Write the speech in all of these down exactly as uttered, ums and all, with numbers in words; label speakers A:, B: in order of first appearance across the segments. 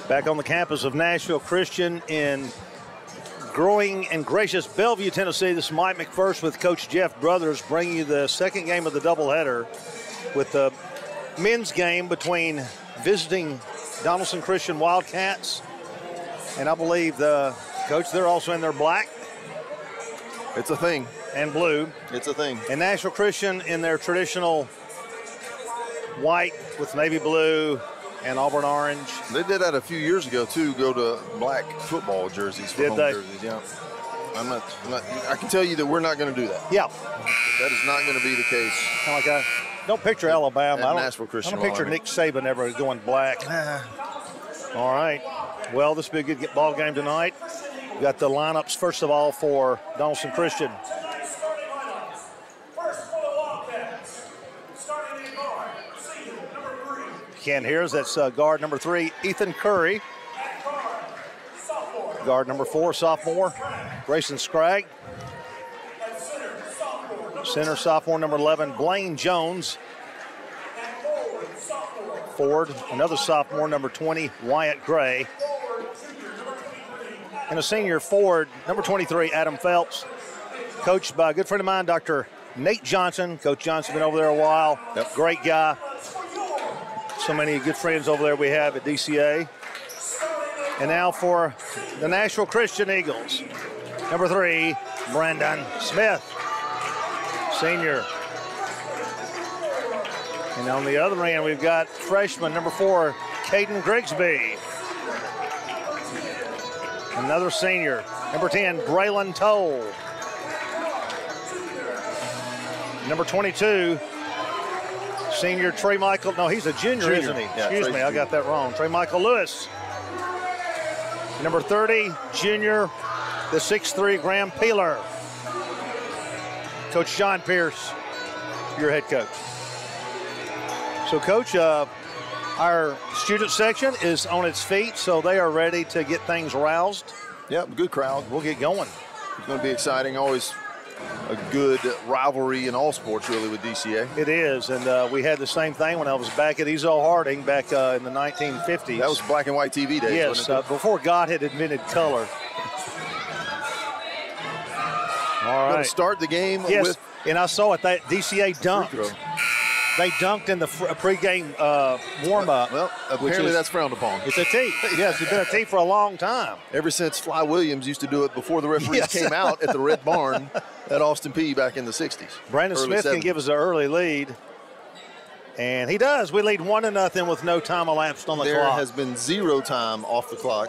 A: Back on the campus of Nashville Christian in growing and gracious Bellevue, Tennessee. This is Mike McPherson with Coach Jeff Brothers bringing you the second game of the doubleheader with the men's game between visiting Donelson Christian Wildcats. And I believe the coach, they're also in their black.
B: It's a thing.
A: And blue.
B: It's a thing.
A: And Nashville Christian in their traditional white with navy blue and Auburn orange.
B: They did that a few years ago too. Go to black football jerseys for
A: did
B: home
A: they?
B: jerseys. Yeah. I'm not, I'm not. I can tell you that we're not going to do that.
A: Yeah.
B: That is not going to be the case.
A: Kind of like a, don't picture Alabama.
B: At
A: I don't,
B: Nashville Christian
A: I don't picture
B: Law.
A: Nick Saban ever going black. All right. Well, this will be a good ball game tonight. We've got the lineups first of all for Donelson Christian. Can't hear us. That's uh, guard number three, Ethan Curry. Guard number four, sophomore, Grayson Scragg. Center, sophomore, number eleven, Blaine Jones. Forward, another sophomore, number twenty, Wyatt Gray. And a senior forward, number twenty-three, Adam Phelps. Coached by a good friend of mine, Doctor Nate Johnson. Coach Johnson been over there a while.
B: Yep.
A: Great guy. So many good friends over there we have at D C A. And now for the Nashville Christian Eagles. Number three, Brandon Smith, senior. And on the other end, we've got freshman number four, Caden Grigsby. Another senior, number ten, Braylon Toll. Number twenty-two, senior Trey Michael, no, he's a junior,
B: Junior.
A: isn't he?
B: Yeah,
A: Excuse
B: Trey's
A: me, I got that wrong. Trey Michael Lewis. Number thirty, junior, the six three, Graham Peeler. Coach John Pierce, your head coach. So, Coach, uh, our student section is on its feet, so they are ready to get things roused.
B: Yep, good crowd.
A: We'll get going.
B: It's going to be exciting. Always a good rivalry in all sports, really, with D C A.
A: It is, and uh, we had the same thing when I was back at Ezo Harding back uh, in the nineteen fifties.
B: That was black and white T V days,
A: Yes,
B: wasn't it?
A: uh, before God had invented color. All
B: Going
A: right.
B: to start the game
A: Yes,
B: with
A: and I saw it, that D C A dunked.
B: free throw.
A: They dunked in the fr- pregame uh, warm-up.
B: Well, apparently
A: is-
B: that's frowned upon.
A: It's a tee. Yes, it's been a tee for a long time.
B: Ever since Fly Williams used to do it before the referees
A: Yes.
B: came out at the Red Barn at Austin Peay back in the sixties.
A: Brandon
B: early
A: Smith can
B: seventies.
A: give us an early lead. And he does. We lead one to nothing with no time elapsed on the
B: There
A: clock.
B: has been zero time off the clock,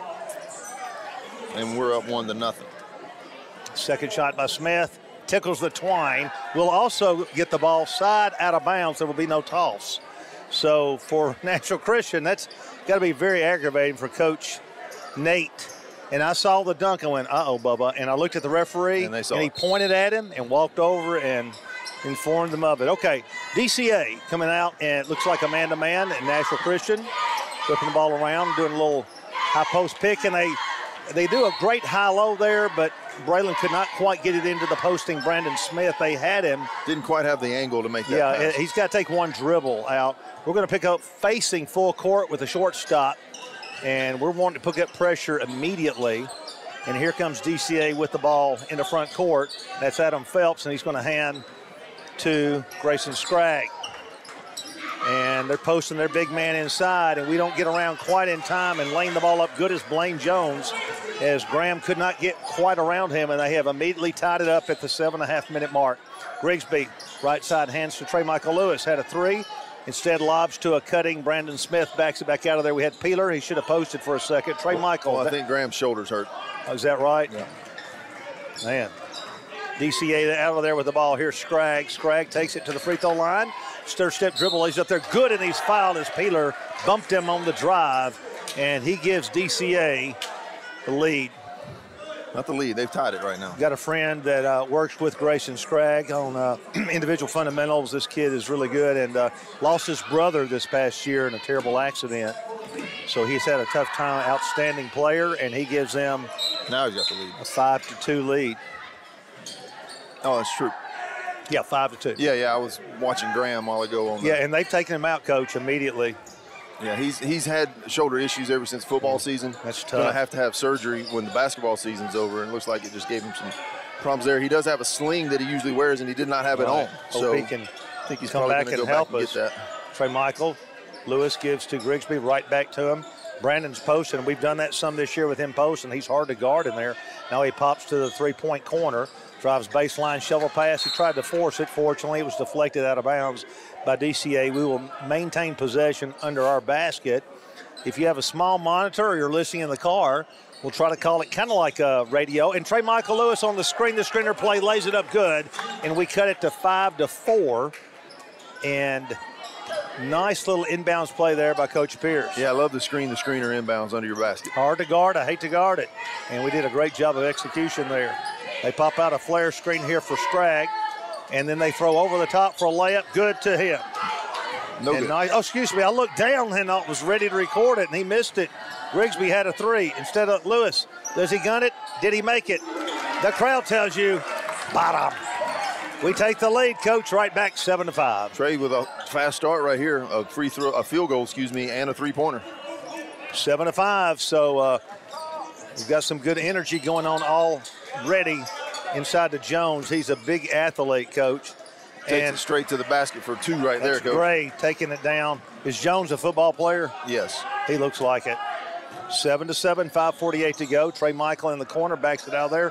B: and we're up one to nothing.
A: Second shot by Smith. Tickles the twine. We'll also get the ball side out of bounds. There will be no toss. So for Nashville Christian, that's got to be very aggravating for Coach Nate. And I saw the dunk and went, uh-oh, Bubba. And I looked at the referee,
B: And they saw
A: and he
B: it.
A: pointed at him and walked over and informed them of it. Okay, D C A coming out, and it looks like a man-to-man at Nashville Christian. Flipping the ball around, doing a little high post pick, and they they do a great high-low there, but Braylon could not quite get it into the posting Brandon Smith. They had him.
B: Didn't quite have the angle to make that
A: Yeah,
B: pass.
A: he's got to take one dribble out. We're going to pick up facing full court with a short stop, and we're wanting to pick up pressure immediately. And here comes D C A with the ball in the front court. That's Adam Phelps, and he's going to hand to Grayson Scragg. And they're posting their big man inside, and we don't get around quite in time and laying the ball up good as Blaine Jones, as Graham could not get quite around him, and they have immediately tied it up at the seven and a half minute mark. Grigsby, right side, hands to Trey Michael Lewis, had a three. Instead lobs to a cutting Brandon Smith, backs it back out of there. We had Peeler. He should have posted for a second. Trey Michael.
B: Well, I think Graham's shoulder's hurt.
A: Oh, is that right?
B: Yeah.
A: Man. D C A out of there with the ball. Here's Scragg. Scragg takes it to the free throw line. Stir step dribble. He's up there good, and he's fouled as Peeler bumped him on the drive, and he gives D C A the lead.
B: Not the lead. They've tied it right now.
A: Got a friend that uh, works with Grayson Scragg on uh, individual fundamentals. This kid is really good, and uh, lost his brother this past year in a terrible accident. So he's had a tough time. Outstanding player, and he gives them
B: Now he's got the lead.
A: a five to two lead.
B: Oh, that's true.
A: Yeah, five to two.
B: Yeah, yeah. I was watching Graham a while ago on the
A: Yeah, and they've taken him out, Coach, immediately.
B: Yeah, he's he's had shoulder issues ever since football season.
A: That's tough.
B: Going to have to have surgery when the basketball season's over, and it looks like it just gave him some problems there. He does have a sling that he usually wears, and he did not have it
A: right.
B: on.
A: Hope
B: So
A: he can
B: I think he's
A: come
B: probably
A: back
B: going to
A: and
B: go
A: help
B: back and
A: us.
B: get that.
A: Trey Michael Lewis gives to Grigsby, right back to him. Brandon's posting, and we've done that some this year with him posting. He's hard to guard in there. Now he pops to the three-point corner, drives baseline, shovel pass. He tried to force it. Fortunately, it was deflected out of bounds by D C A. We will maintain possession under our basket. If you have a small monitor or you're listening in the car, we'll try to call it kind of like a radio. And Trey Michael Lewis on the screen, the screener play, lays it up good, and we cut it to five to four. And nice little inbounds play there by Coach Pierce.
B: Yeah, I love the screen, the screener inbounds under your basket.
A: Hard to guard. I hate to guard it. And we did a great job of execution there. They pop out a flare screen here for Strag, and then they throw over the top for a layup. Good to him.
B: No
A: and
B: good.
A: Nice, oh, excuse me. I looked down and I was ready to record it, and he missed it. Grigsby had a three instead of Lewis. Does he gun it? Did he make it? The crowd tells you, bottom. We take the lead, Coach, right back seven to five.
B: Trey with a fast start right here, a free throw, a field goal, excuse me, and a three-pointer.
A: Seven to five, so uh, we've got some good energy going on already inside to Jones. He's a big athlete, Coach.
B: Takes
A: and
B: it straight to the basket for two right there, Coach.
A: Gray taking it down. Is Jones a football player?
B: Yes.
A: He looks like it. Seven to seven, five forty-eight to go. Trey Michael in the corner, backs it out there.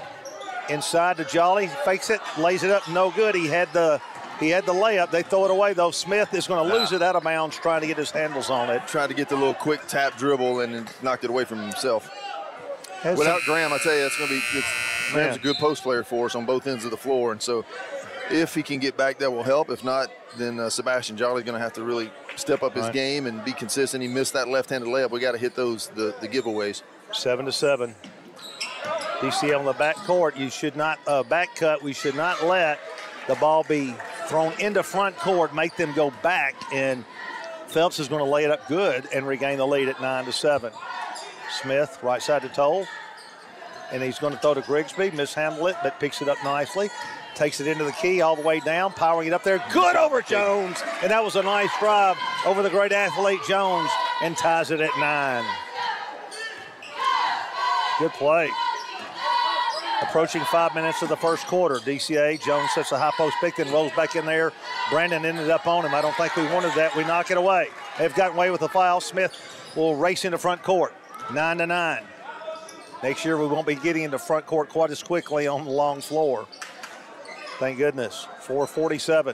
A: Inside to Jolly, fakes it, lays it up, no good. He had the he had the layup. They throw it away, though. Smith is going to lose it out of bounds trying to get his handles on it.
B: Tried to get the little quick tap dribble and knocked it away from himself.
A: Has
B: Without
A: some,
B: Graham, I tell you, it's going to be it's, Graham's a good post player for us on both ends of the floor. And so if he can get back, that will help. If not, then uh, Sebastian Jolly's going to have to really step up his
A: right.
B: game and be consistent. He missed that left-handed layup. We got to hit those, the, the giveaways.
A: Seven to seven. D C A on the back court. You should not uh, back cut. We should not let the ball be thrown into front court, make them go back, and Phelps is going to lay it up good and regain the lead at nine to seven. Smith, right side to Toll, and he's going to throw to Grigsby, mishandle it, but picks it up nicely. Takes it into the key all the way down, powering it up there. Good over Jones, and that was a nice drive over the great athlete Jones, and ties it at nine. Good play. Approaching five minutes of the first quarter. D C A, Jones sets a high post pick, then rolls back in there. Brandon ended up on him. I don't think we wanted that. We knock it away. They've gotten away with the foul. Smith will race into front court. Nine to nine. Next year we won't be getting into front court quite as quickly on the long floor. Thank goodness. four forty-seven.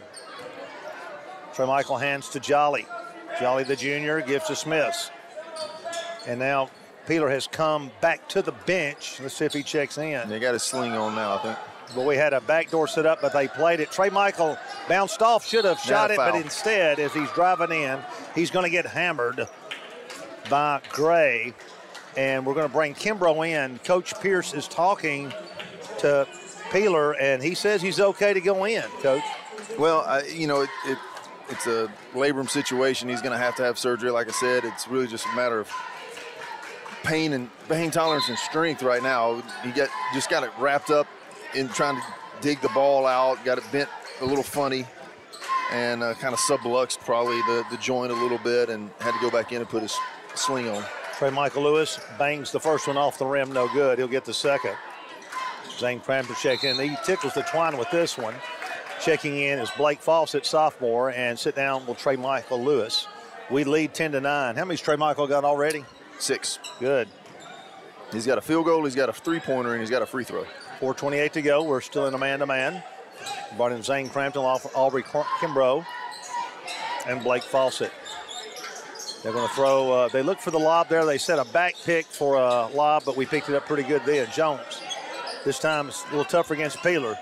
A: Trey Michael hands to Jolly. Jolly the junior gives to Smith. And now Peeler has come back to the bench. Let's see if he checks in.
B: They got his sling on now, I think.
A: But we had a backdoor set up, but they played it. Trey Michael bounced off, should have shot it, but instead, as he's driving in, he's going to get hammered by Gray. And we're going to bring Kimbrough in. Coach Pierce is talking to Peeler, and he says he's okay to go in, Coach.
B: Well, I, you know, it, it, it's a labrum situation. He's going to have to have surgery. Like I said, it's really just a matter of pain and pain tolerance and strength right now. He got just got it wrapped up in trying to dig the ball out, got it bent a little funny, and uh, kind of subluxed probably the, the joint a little bit, and had to go back in and put his sling on.
A: Trey Michael Lewis bangs the first one off the rim, no good. He'll get the second. Zane Crampton checking in. He tickles the twine with this one. Checking in is Blake Fawcett, sophomore, and sit down with Trey Michael Lewis. We lead ten to nine. How many's Trey Michael got already?
B: Six.
A: Good.
B: He's got a field goal, he's got a three-pointer, and he's got a free throw.
A: four twenty-eight to go. We're still in a man-to-man. Brought in Zane Crampton off Aubrey Kimbrough and Blake Fawcett. They're going to throw, uh, they look for the lob there. They set a back pick for a lob, but we picked it up pretty good then. Jones. This time it's a little tougher against Peeler.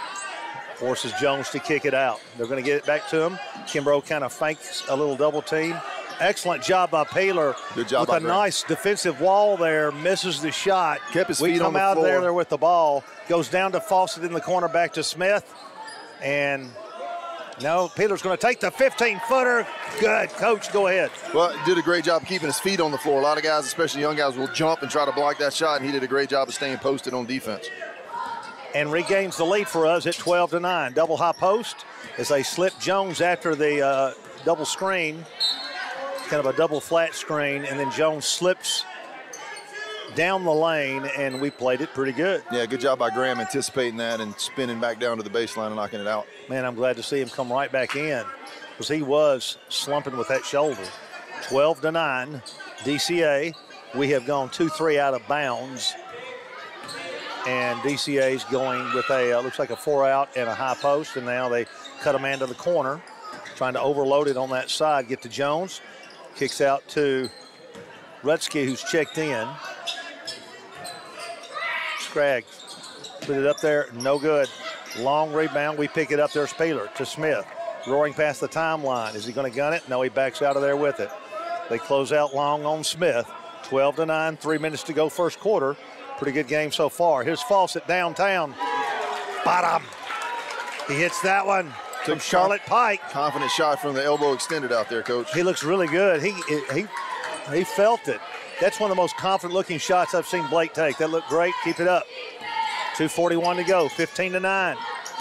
A: Forces Jones to kick it out. They're going to get it back to him. Kimbrough kind of fakes a little double team. Excellent job by Peeler.
B: Good job
A: with
B: by
A: a
B: Graham.
A: Nice defensive wall there. Misses the shot.
B: Kept his
A: we
B: feet
A: come
B: on the
A: out
B: floor.
A: there, there with the ball. Goes down to Fawcett in the corner, back to Smith. And no, Peeler's going to take the fifteen-footer. Good. Coach, go ahead.
B: Well, did a great job keeping his feet on the floor. A lot of guys, especially young guys, will jump and try to block that shot, and he did a great job of staying posted on defense.
A: And regains the lead for us at twelve to nine. Double high post as they slip Jones after the uh, double screen. kind of a double flat screen, and then Jones slips down the lane, and we played it pretty good.
B: Yeah, good job by Graham anticipating that and spinning back down to the baseline and knocking it out.
A: Man, I'm glad to see him come right back in because he was slumping with that shoulder. twelve to nine, D C A. We have gone two three out of bounds, and D C A is going with a, uh, looks like a four out and a high post, and now they cut a man to the corner, trying to overload it on that side, get to Jones, kicks out to Rutsky, who's checked in. Scraggs put it up there, no good. Long rebound, we pick it up. There's Peeler to Smith, roaring past the timeline. Is he going to gun it? No, he backs out of there with it. They close out long on Smith. twelve to nine, three minutes to go first quarter. Pretty good game so far. Here's Fawcett downtown. Bottom. He hits that one from Charlotte Pike.
B: Confident shot from the elbow extended out there, Coach.
A: He looks really good. He he he felt it. That's one of the most confident-looking shots I've seen Blake take. That looked great. Keep it up. two forty-one to go, fifteen to nine.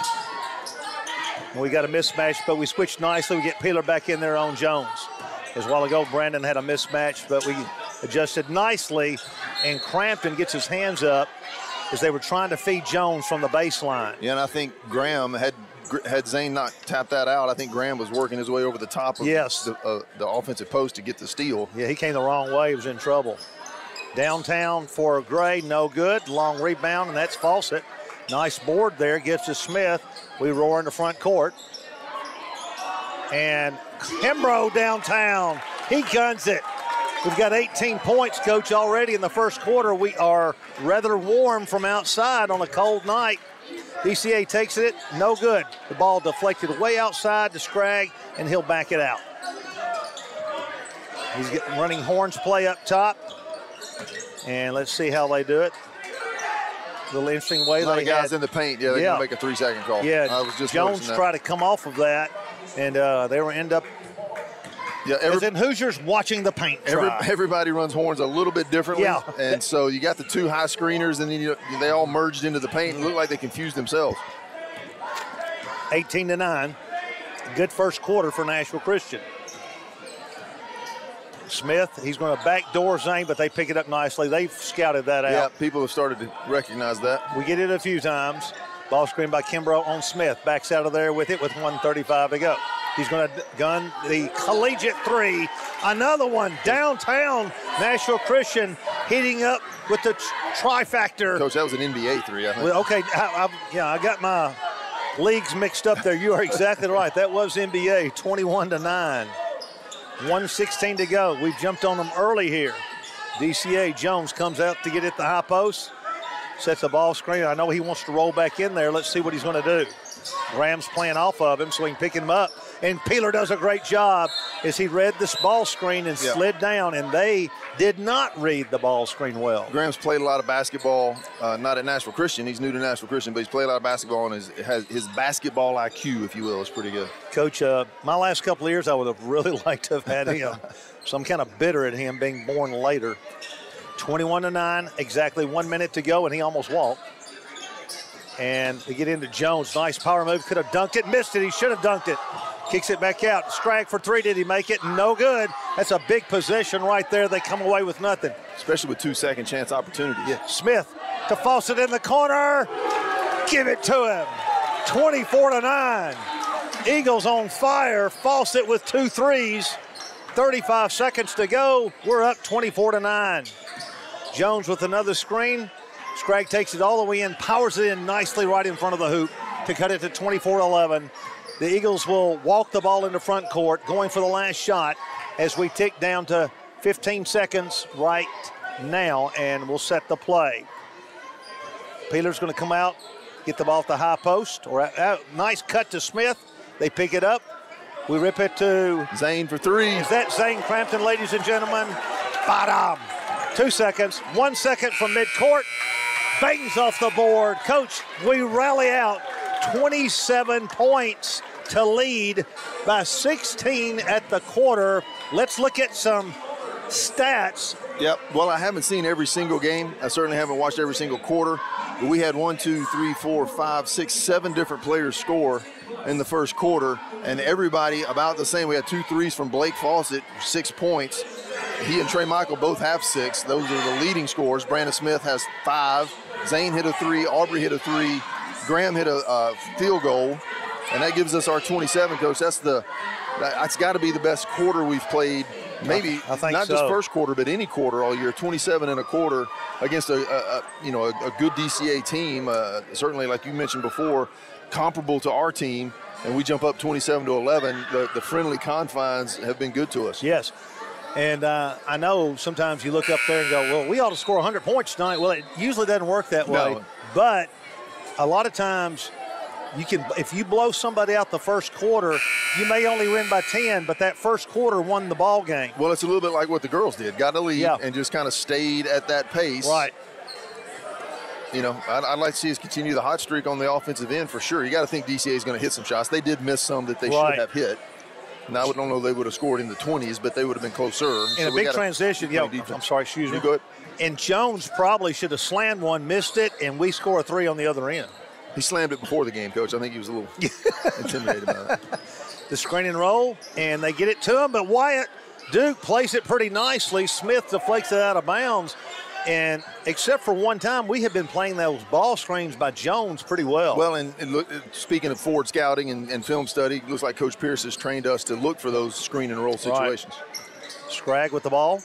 A: We got a mismatch, but we switched nicely. We get Peeler back in there on Jones. As a while ago, Brandon had a mismatch, but we adjusted nicely, and Crampton gets his hands up as they were trying to feed Jones from the baseline.
B: Yeah, and I think Graham had had Zane not tapped that out. I think Graham was working his way over the top of
A: yes.
B: the, uh, the offensive post to get the steal.
A: Yeah, he came the wrong way. He was in trouble. Downtown for Gray, no good. Long rebound, and that's Fawcett. Nice board there, gets to Smith. We roar in the front court. And Hembro downtown, he guns it. We've got eighteen points, Coach, already in the first quarter. We are rather warm from outside on a cold night. D C A takes it, no good. The ball deflected way outside to Scragg, and he'll back it out. He's getting running horns play up top. And let's see how they do it. A little interesting way.
B: A lot
A: they
B: of guys
A: had,
B: in the paint. Yeah, they're
A: yeah.
B: going to make a three-second call.
A: Yeah,
B: I was just
A: Jones tried to come off of that, and uh, they were end up.
B: Yeah, every,
A: as in Hoosiers watching the paint
B: every,
A: dry.
B: Everybody runs horns a little bit differently.
A: Yeah.
B: And so you got the two high screeners, and then you, they all merged into the paint and looked like they confused themselves.
A: eighteen to nine. Good first quarter for Nashville Christian. Smith, he's going to backdoor Zane, but they pick it up nicely. They've scouted that out.
B: Yeah, people have started to recognize that.
A: We get it a few times. Ball screen by Kimbrough on Smith. Backs out of there with it with one thirty-five to go. He's going to gun the collegiate three. Another one downtown. Nashville Christian heating up with the trifactor.
B: Coach, that was an N B A three, I think.
A: Well, okay, I, I, yeah, I got my leagues mixed up there. You are exactly right. That was N B A, twenty-one to nine. one sixteen to go. We've jumped on them early here. D C A Jones comes out to get at the high post. Sets the ball screen. I know he wants to roll back in there. Let's see what he's going to do. Graham's playing off of him, so he can pick him up. And Peeler does a great job as he read this ball screen and
B: yeah.
A: slid down, and they did not read the ball screen well.
B: Graham's played a lot of basketball, uh, not at Nashville Christian. He's new to Nashville Christian, but he's played a lot of basketball, and his, has, his basketball I Q, if you will, is pretty good.
A: Coach, uh, my last couple of years, I would have really liked to have had him. So I'm kind of bitter at him being born later. twenty-one to nine, exactly one minute to go, and he almost walked. And they get into Jones. Nice power move. Could have dunked it. Missed it. He should have dunked it. Kicks it back out. Scragg for three. Did he make it? No good. That's a big possession right there. They come away with nothing.
B: Especially with two second chance opportunities.
A: Yeah. Smith to Fawcett in the corner. Give it to him. twenty-four to nine. Eagles on fire. Fawcett with two threes. thirty-five seconds to go. We're up twenty-four to nine. Jones with another screen. Scragg takes it all the way in, powers it in nicely right in front of the hoop to cut it to twenty-four to eleven. The Eagles will walk the ball into front court, going for the last shot as we tick down to fifteen seconds right now, and we'll set the play. Peeler's going to come out, get the ball at the high post. Or uh, nice cut to Smith. They pick it up. We rip it to
B: Zane for three.
A: Is that Zane Crampton, ladies and gentlemen? Bottom. Two seconds. One second from midcourt. Bangs off the board. Coach, we rally out. twenty-seven points to lead by sixteen at the quarter. Let's look at some stats.
B: Yep. Well, I haven't seen every single game. I certainly haven't watched every single quarter. But we had one, two, three, four, five, six, seven different players score in the first quarter. and everybody about the same. We had two threes from Blake Fawcett, six points. He and Trey Michael both have six. Those are the leading scorers. Brandon Smith has five. Zane hit a three. Aubrey hit a three. Graham hit a, a field goal, and that gives us our twenty-seven, Coach. That's the that's got to be the best quarter we've played. Maybe
A: I think
B: not
A: so.
B: just first quarter, but any quarter all year. twenty-seven and a quarter against a, a, a you know a, a good D C A team. Uh, certainly, like you mentioned before, comparable to our team, and we jump up twenty-seven to eleven. The, the friendly confines have been good to us.
A: Yes. And uh, I know sometimes you look up there and go, well, we ought to score one hundred points tonight. Well, it usually doesn't work that way.
B: No.
A: But a lot of times you can, if you blow somebody out the first quarter, you may only win by ten, but that first quarter won the ball game.
B: Well, it's a little bit like what the girls did. Got a lead
A: Yeah.
B: and just kind of stayed at that pace.
A: Right.
B: You know, I'd, I'd like to see us continue the hot streak on the offensive end for sure. You got to think D C A is going to hit some shots. They did miss some that they
A: Right.
B: should have hit. Now, I don't know if they would have scored in the twenties, but they would have been closer.
A: In
B: So
A: a
B: we
A: big
B: gotta
A: transition,
B: play
A: yeah,
B: defense.
A: I'm sorry, excuse me.
B: You go ahead.
A: And Jones probably should have slammed one, missed it, and we score a three on the other end.
B: He slammed it before the game, Coach. I think he was a little intimidated by that.
A: The screen and roll, and they get it to him, but Wyatt Duke plays it pretty nicely. Smith deflects it out of bounds, and except for one time, we have been playing those ball screens by Jones pretty well.
B: Well, and, and look, speaking of forward scouting and, and film study, it looks like Coach Pierce has trained us to look for those screen and roll situations.
A: Right. Scragg with the ball.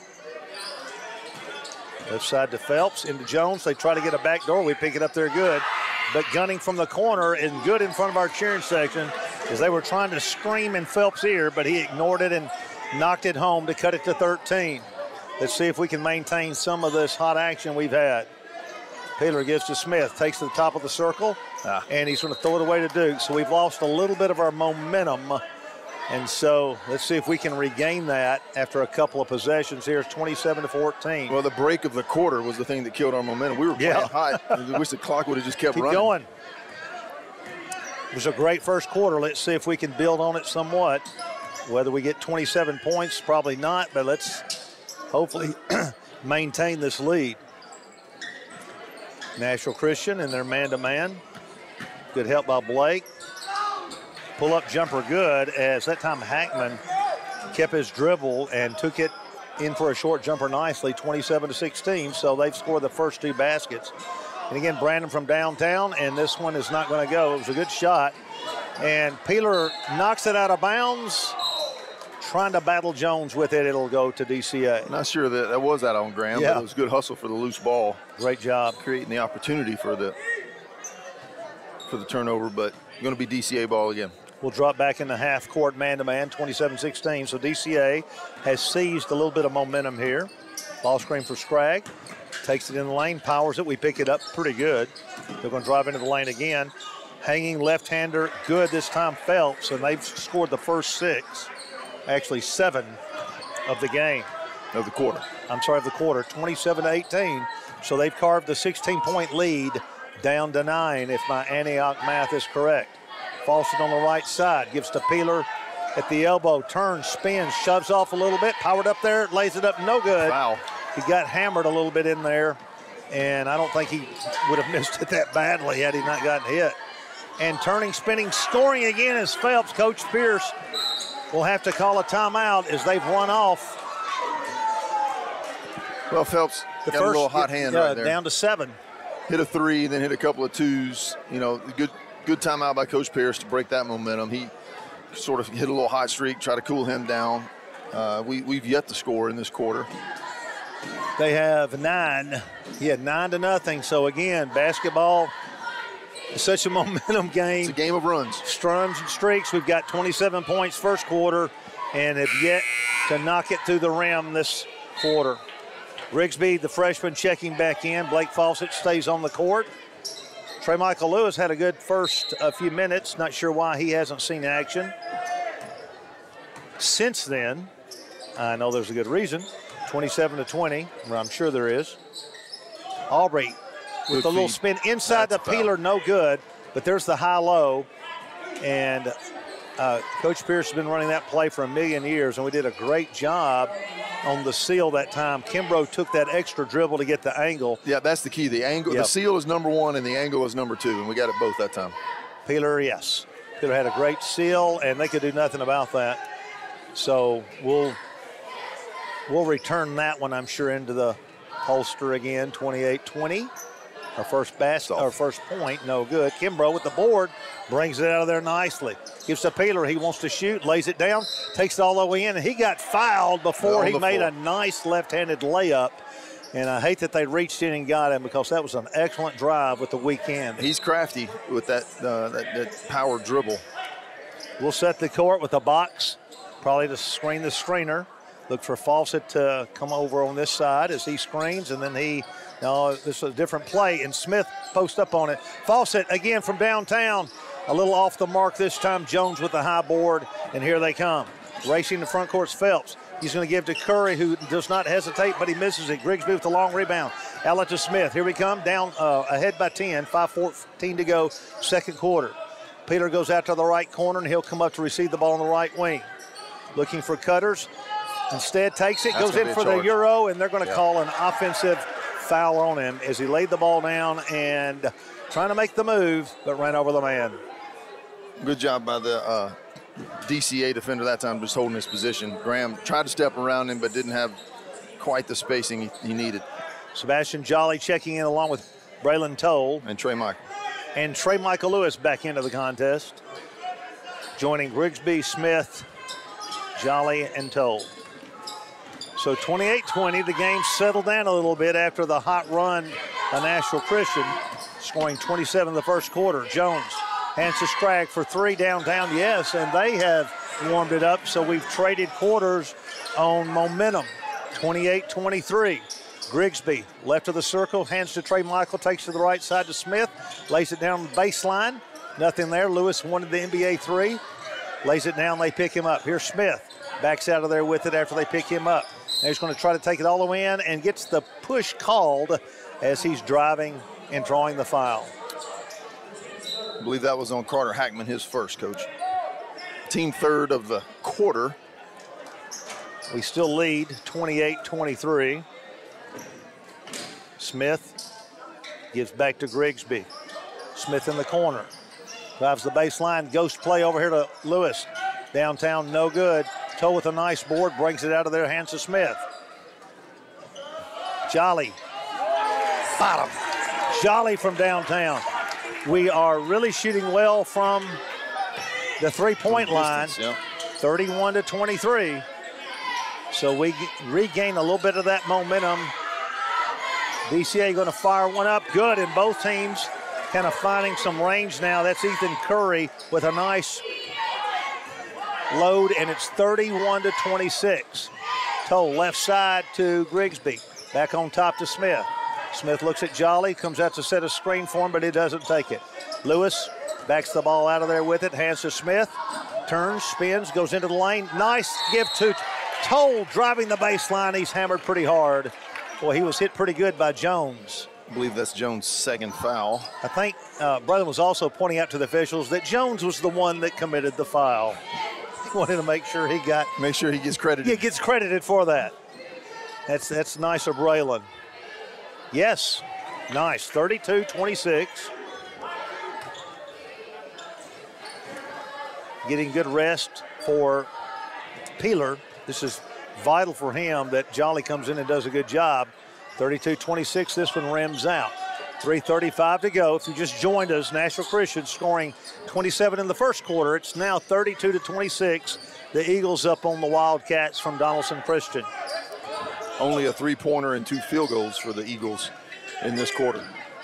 A: Left side to Phelps, into Jones. They try to get a back door. We pick it up there good. But gunning from the corner and good in front of our cheering section as they were trying to scream in Phelps' ear, but he ignored it and knocked it home to cut it to thirteen. Let's see if we can maintain some of this hot action we've had. Peeler gives to Smith, takes to the top of the circle, ah. and he's going to throw it away to Duke. So we've lost a little bit of our momentum. And so let's see if we can regain that after a couple of possessions here. It's twenty-seven to fourteen.
B: Well, the break of the quarter was the thing that killed our momentum. We were playing
A: Yeah.
B: hot. I wish the clock would have just kept
A: Keep
B: running.
A: going. It was a great first quarter. Let's see if we can build on it somewhat. Whether we get twenty-seven points, probably not, but let's hopefully maintain this lead. Nashville Christian and their man-to-man. Good help by Blake. Pull-up jumper good, as that time Hackman kept his dribble and took it in for a short jumper nicely, twenty-seven to sixteen. So they've scored the first two baskets. And again, Brandon from downtown, and this one is not going to go. It was a good shot. And Peeler knocks it out of bounds. Trying to battle Jones with it, it'll go to D C A.
B: Not sure that that was out on Graham,
A: Yeah.
B: but it was good hustle for the loose ball.
A: Great job.
B: Creating the opportunity for the for the turnover, but going to be D C A ball again.
A: We'll drop back in the half court man-to-man, twenty-seven sixteen. So D C A has seized a little bit of momentum here. Ball screen for Scragg. Takes it in the lane, powers it. We pick it up pretty good. They're going to drive into the lane again. Hanging left-hander, good this time, Phelps, and they've scored the first six, actually seven of the game.
B: Of the quarter.
A: I'm sorry, of the quarter, twenty-seven to eighteen. So they've carved the sixteen-point lead down to nine, if my Antioch math is correct. Fawcett on the right side, gives to Peeler at the elbow, turns, spins, shoves off a little bit, powered up there, lays it up, no good.
B: Wow.
A: He got hammered a little bit in there, and I don't think he would have missed it that badly had he not gotten hit. And turning, spinning, scoring again is Phelps. Coach Pierce will have to call a timeout as they've run off.
B: Well, Phelps
A: The
B: got
A: first,
B: a little hot hand
A: uh,
B: right there.
A: down to seven.
B: Hit a three, then hit a couple of twos. You know, good good timeout by Coach Pierce to break that momentum. He sort of hit a little hot streak, try to cool him down. Uh, we, we've yet to score in this quarter.
A: They have nine. He had nine to nothing. So again, basketball is such a momentum game.
B: It's a game of runs.
A: Struns and streaks. We've got twenty-seven points first quarter and have yet to knock it through the rim this quarter. Rigsby, the freshman, checking back in. Blake Fawcett stays on the court. Trey Michael Lewis had a good first uh, few minutes. Not sure why he hasn't seen action. Since then, I know there's a good reason. twenty-seven to twenty, well, I'm sure there is. Aubrey with
B: Good
A: a little
B: feed.
A: spin inside
B: That's
A: the
B: a foul.
A: Peeler, no good. But there's the high-low. And uh, Coach Pierce has been running that play for a million years, and we did a great job on the seal that time. Kimbrough took that extra dribble to get the angle.
B: Yeah, that's the key. The angle,
A: Yep.
B: the seal is number one, and the angle is number two, and we got it both that time.
A: Peeler, yes. Peeler had a great seal, and they could do nothing about that. So we'll we'll return that one, I'm sure, into the holster again, twenty-eight twenty. Our first basket, our first point, no good. Kimbrough with the board, brings it out of there nicely. Gives to Peeler, he wants to shoot, lays it down, takes it all the way in, and he got fouled before he made a nice left-handed layup. And I hate that they reached in and got him because that was an excellent drive with the weekend.
B: He's crafty with that, uh, that, that power dribble.
A: We'll set the court with a box, probably to screen the screener. Look for Fawcett to come over on this side as he screens, and then he, no, this is a different play, and Smith posts up on it. Fawcett again from downtown, a little off the mark this time. Jones with the high board, and here they come. Racing the front court's Phelps. He's going to give to Curry, who does not hesitate, but he misses it. Grigsby with the long rebound. Outlet to Smith. Here we come, down uh, ahead by ten, five fourteen to go, second quarter. Peeler goes out to the right corner, and he'll come up to receive the ball on the right wing. Looking for Cutters. Instead takes it,
B: That's
A: goes in for
B: charge.
A: the Euro, and they're going to
B: yeah.
A: call an offensive foul on him as he laid the ball down and trying to make the move, but ran over the man.
B: Good job by the uh, D C A defender that time, just holding his position. Graham tried to step around him, but didn't have quite the spacing he, he needed.
A: Sebastian Jolly checking in along with Braylon Toll.
B: And Trey Michael.
A: And Trey Michael Lewis back into the contest. Joining Grigsby, Smith, Jolly, and Toll. So twenty-eight twenty, the game settled down a little bit after the hot run by Nashville Christian, scoring twenty-seven in the first quarter. Jones hands to Scragg for three downtown, yes, and they have warmed it up, so we've traded quarters on momentum. twenty-eight twenty-three. Grigsby, left of the circle, hands to Trey Michael, takes to the right side to Smith, lays it down the baseline. Nothing there. Lewis wanted the N B A three. Lays it down, they pick him up. Here's Smith. Backs out of there with it after they pick him up. Now he's going to try to take it all the way in and gets the push called as he's driving and drawing the foul.
B: I believe that was on Carter Hackman, his first, Coach. Team third of the quarter.
A: We still lead twenty-eight twenty-three. Smith gives back to Grigsby. Smith in the corner. Drives the baseline. Ghost play over here to Lewis. Downtown, no good. Toe with a nice board, brings it out of there, hands to Smith. Jolly. Bottom. Jolly from downtown. We are really shooting well from the three-point line.
B: Yeah.
A: thirty-one to twenty-three. So we regain a little bit of that momentum. D C A going to fire one up. Good, and both teams kind of finding some range now. That's Ethan Curry with a nice load, and it's thirty-one to twenty-six. Toll left side to Grigsby. Back on top to Smith. Smith looks at Jolly, comes out to set a screen for him, but he doesn't take it. Lewis backs the ball out of there with it, hands to Smith. Turns, spins, goes into the lane. Nice give to Toll, driving the baseline. He's hammered pretty hard. Boy, he was hit pretty good by Jones.
B: I believe that's Jones' second foul.
A: I think uh, Brother was also pointing out to the officials that Jones was the one that committed the foul. He wanted to make sure he got...
B: Make sure he gets credited.
A: He gets credited for that. That's, that's nice of Braylon. Yes, nice, thirty-two twenty-six. Getting good rest for Peeler. This is vital for him that Jolly comes in and does a good job. thirty-two twenty-six, this one rims out. three thirty-five to go. If you just joined us, Nashville Christian scoring twenty-seven in the first quarter. It's now thirty-two to twenty-six. The Eagles up on the Wildcats from Donelson Christian.
B: Only a three-pointer and two field goals for the Eagles in this quarter.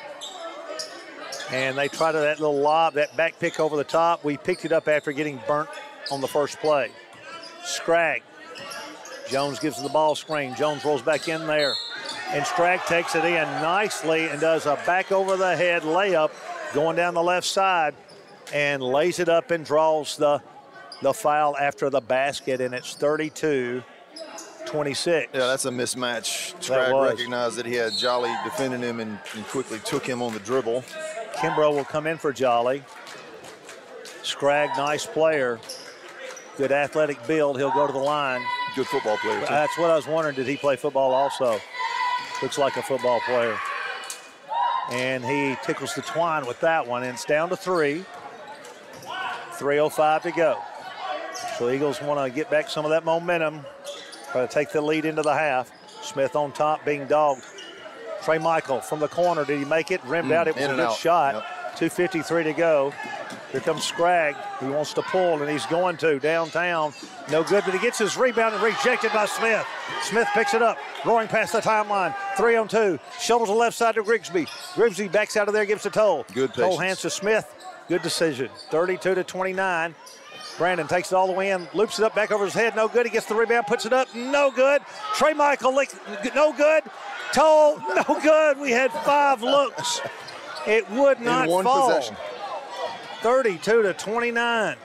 A: And they try to that little lob, that back pick over the top. We picked it up after getting burnt on the first play. Scragg. Jones gives the ball screen. Jones rolls back in there. And Scragg takes it in nicely and does a back over the head layup going down the left side and lays it up and draws the, the foul after the basket, and it's thirty-two twenty-six.
B: Yeah, that's a mismatch. Scragg recognized that he had Jolly defending him and, and quickly took him on the dribble.
A: Kimbrough will come in for Jolly. Scragg, nice player. Good athletic build. He'll go to the line.
B: Good football player, too.
A: That's what I was wondering. Did he play football also? Looks like a football player. And he tickles the twine with that one. And it's down to three. three oh five to go. So Eagles want to get back some of that momentum, try to take the lead into the half. Smith on top, being dogged. Trey Michael from the corner. Did he make it? Rimmed mm, out. It was a good out. shot. Yep. two fifty-three to go. Here comes Scragg. He wants to pull, and he's going to downtown. No good, but he gets his rebound and rejected by Smith. Smith picks it up, roaring past the timeline. Three on two. Shuttle to the left side to Grigsby. Grigsby backs out of there, gives to Toll.
B: Good patience.
A: Toll hands to Smith. Good decision. thirty-two to twenty-nine. Brandon takes it all the way in, loops it up back over his head. No good. He gets the rebound, puts it up. No good. Trey Michael, no good. Toll, no good. We had five looks. It would not
B: in one
A: fall.
B: Possession.
A: thirty-two to twenty-nine.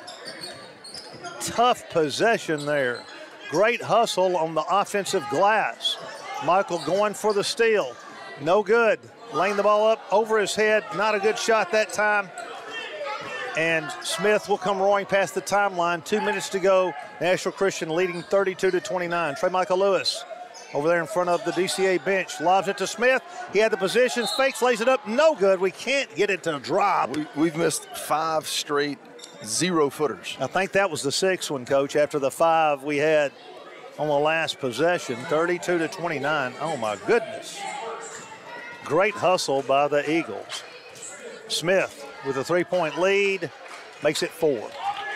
A: Tough possession there. Great hustle on the offensive glass. Michael going for the steal. No good. Laying the ball up over his head. Not a good shot that time. And Smith will come roaring past the timeline. Two minutes to go. Nashville Christian leading thirty-two to twenty-nine. Trey Michael Lewis over there in front of the D C A bench. Lobs it to Smith. He had the position. Fakes, lays it up. No good. We can't get it to drop.
B: We, we've missed five straight zero-footers.
A: I think that was the sixth one, Coach, after the five we had on the last possession. thirty-two to twenty-nine. Oh, my goodness. Great hustle by the Eagles. Smith with a three-point lead, makes it four.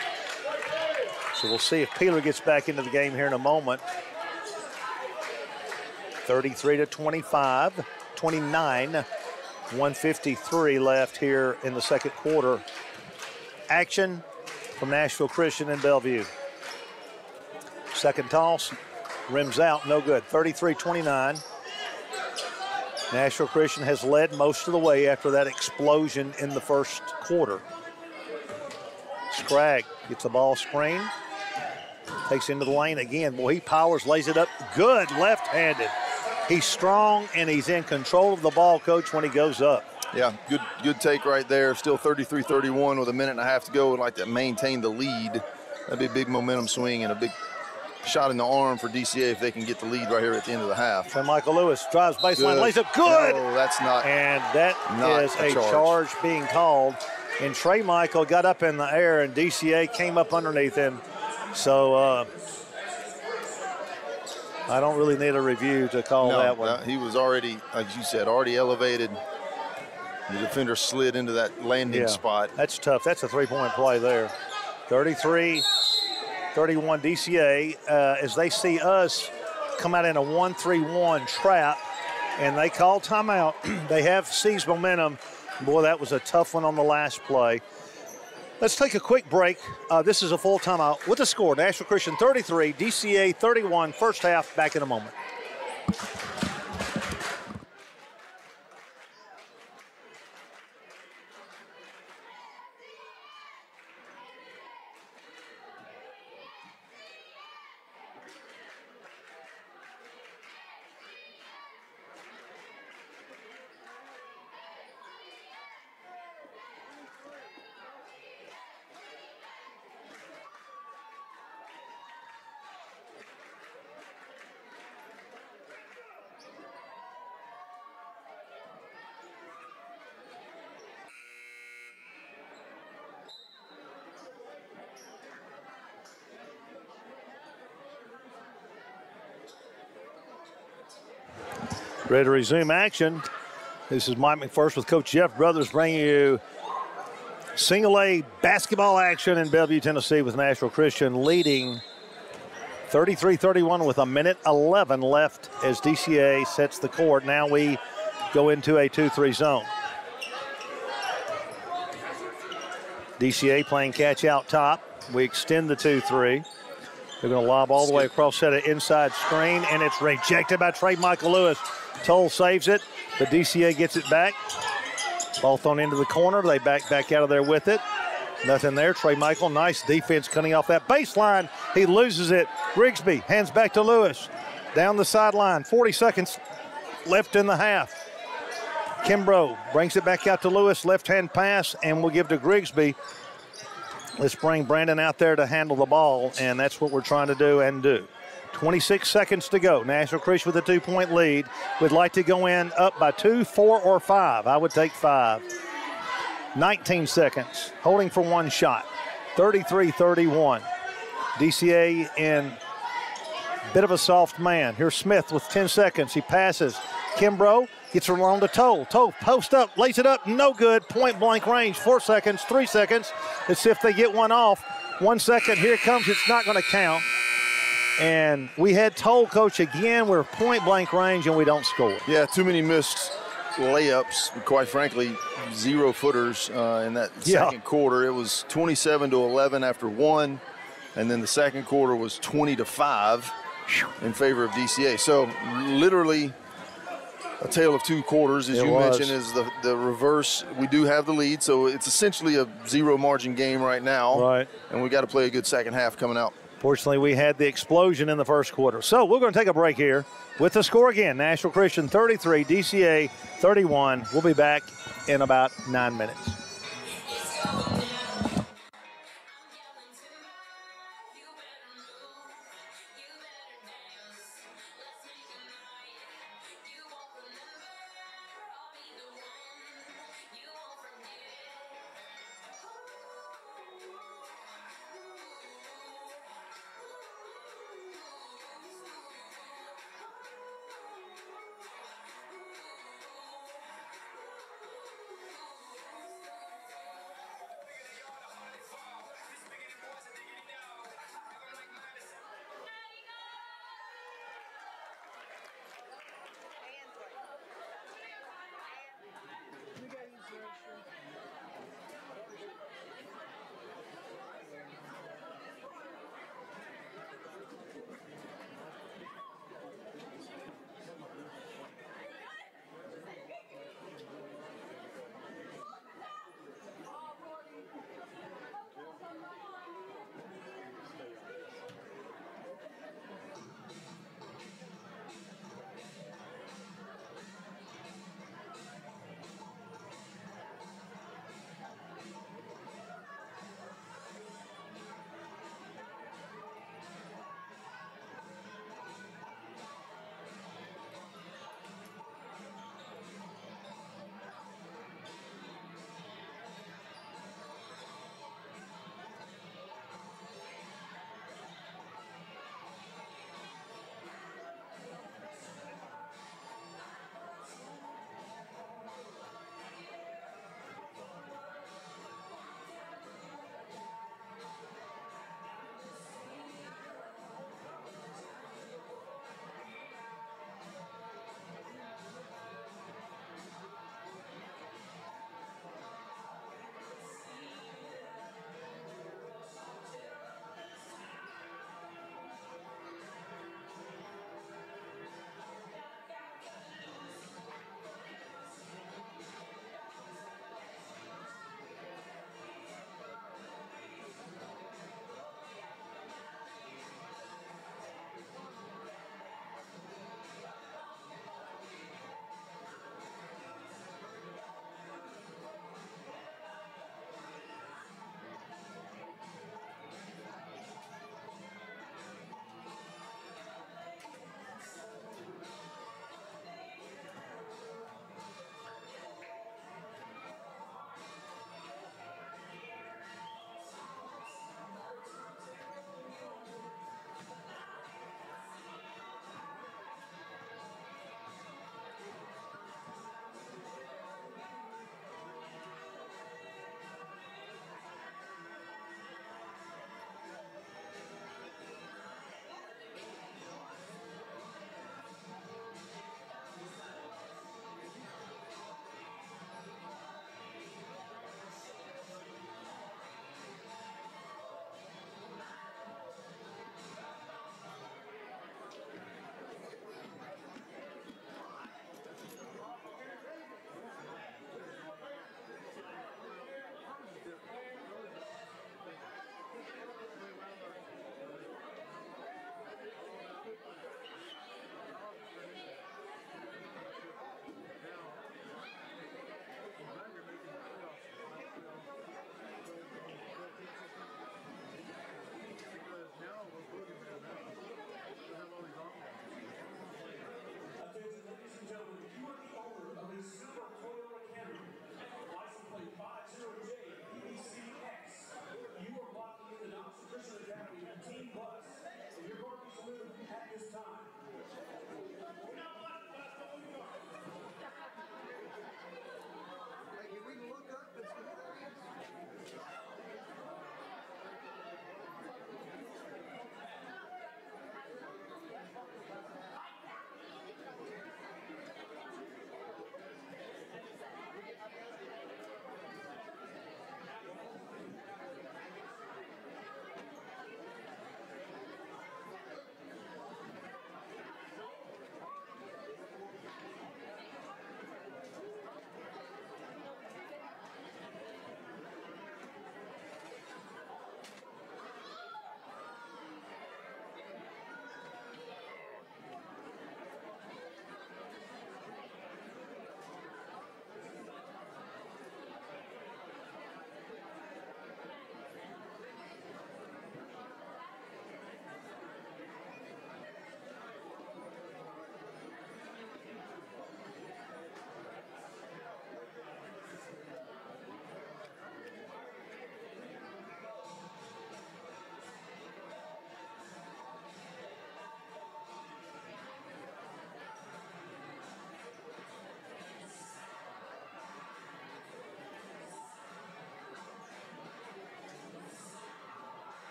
A: So we'll see if Peeler gets back into the game here in a moment. thirty-three to twenty-five, twenty-nine, one fifty-three left here in the second quarter. Action from Nashville Christian in Bellevue. Second toss, rims out, no good. thirty-three twenty-nine. Nashville Christian has led most of the way after that explosion in the first quarter. Scragg gets the ball screen, takes into the lane again. Boy, he powers, lays it up. Good left-handed. He's strong and he's in control of the ball, Coach, when he goes up.
B: Yeah, good good take right there. Still thirty-three thirty-one with a minute and a half to go. Would like to maintain the lead. That'd be a big momentum swing and a big shot in the arm for D C A if they can get the lead right here at the end of the half.
A: So Michael Lewis drives baseline,
B: good.
A: lays up, good.
B: No, that's not.
A: And that
B: not
A: is
B: a,
A: a charge. charge being called. And Trey Michael got up in the air, and D C A came up underneath him. So uh, I don't really need a review to call
B: no,
A: that one.
B: Uh, he was already, like you said, already elevated. The defender slid into that landing
A: yeah,
B: spot.
A: That's tough. That's a three-point play there. thirty-three thirty-one D C A uh, as they see us come out in a one three one trap, and they call timeout. They have seized momentum. Boy, that was a tough one on the last play. Let's take a quick break. Uh, this is a full timeout with the score. Nashville Christian thirty-three, D C A thirty-one, first half. Back in a moment. Ready to resume action. This is Mike McPherson with Coach Jeff Brothers bringing you single A basketball action in Bellevue, Tennessee with Nashville Christian leading thirty-three thirty-one with a minute eleven left as D C A sets the court. Now we go into a two three zone. D C A playing catch out top. We extend the two three. They're going to lob all the way across, set an inside screen, and it's rejected by Trey Michael Lewis. Toll saves it, but D C A gets it back. Ball thrown into the corner. They back back out of there with it. Nothing there. Trey Michael, nice defense cutting off that baseline. He loses it. Grigsby hands back to Lewis. Down the sideline, forty seconds left in the half. Kimbrough brings it back out to Lewis. Left-hand pass, and we'll give to Grigsby. Let's bring Brandon out there to handle the ball, and that's what we're trying to do and do. twenty-six seconds to go. Nashville Christian with a two-point lead. Would like to go in up by two, four, or five. I would take five. nineteen seconds, holding for one shot. thirty-three thirty-one. D C A in bit of a soft man. Here's Smith with ten seconds. He passes. Kimbrough gets her along to Toll. Toll post up, lays it up, no good. Point blank range, four seconds, three seconds. Let's see if they get one off. One second, here it comes, it's not gonna count. And we had Toll coach again, we're point blank range and we don't score.
B: Yeah, too many missed layups, quite frankly, zero footers uh, in that
A: Yeah.
B: second quarter. It was twenty-seven to eleven after one, and then the second quarter was twenty to five in favor of D C A. So literally a tale of two quarters, as
A: It
B: you
A: was.
B: mentioned, is the, the reverse. We do have the lead, so it's essentially a zero margin game right now.
A: Right.
B: And we got to play a good second half coming out.
A: Fortunately, we had the explosion in the first quarter. So we're going to take a break here with the score again. Nashville Christian thirty-three, D C A thirty-one. We'll be back in about nine minutes.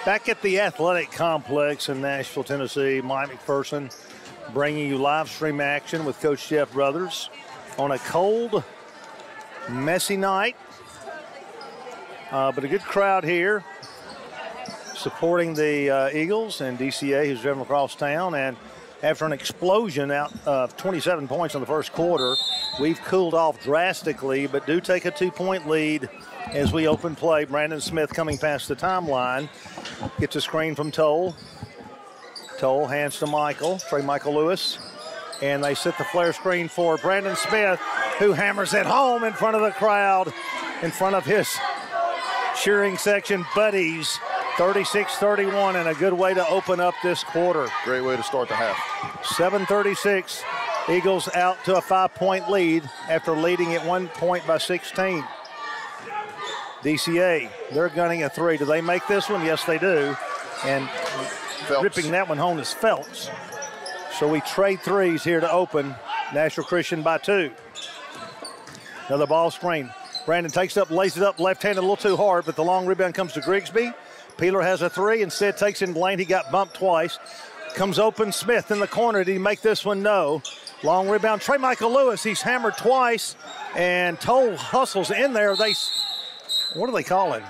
A: Back at the Athletic Complex in Nashville, Tennessee, Mike McPherson bringing you live stream action with Coach Jeff Brothers on a cold, messy night. Uh, but a good crowd here supporting the uh, Eagles and D C A who's driven across town. And after an explosion out of twenty-seven points in the first quarter, we've cooled off drastically, but do take a two-point lead as we open play. Brandon Smith coming past the timeline. Gets a screen from Toll. Toll hands to Michael, Trey Michael Lewis. And they set the flare screen for Brandon Smith, who hammers it home in front of the crowd, in front of his cheering section buddies. thirty-six thirty-one, and a good way to open up this quarter.
B: Great way to start the half.
A: seven thirty-six, Eagles out to a five-point lead after leading at one point by sixteen. D C A, they're gunning a three. Do they make this one? Yes, they do. And
B: Phelps.
A: ripping that one home is Phelps. So we trade threes here to open. Nashville Christian by two. Another ball screen. Brandon takes it up, lays it up, left-handed a little too hard, but the long rebound comes to Grigsby. Peeler has a three, instead takes in Blaine. He got bumped twice. Comes open, Smith in the corner. Did he make this one? No. Long rebound, Trey Michael Lewis. He's hammered twice, and Toll hustles in there. They, what do they call him?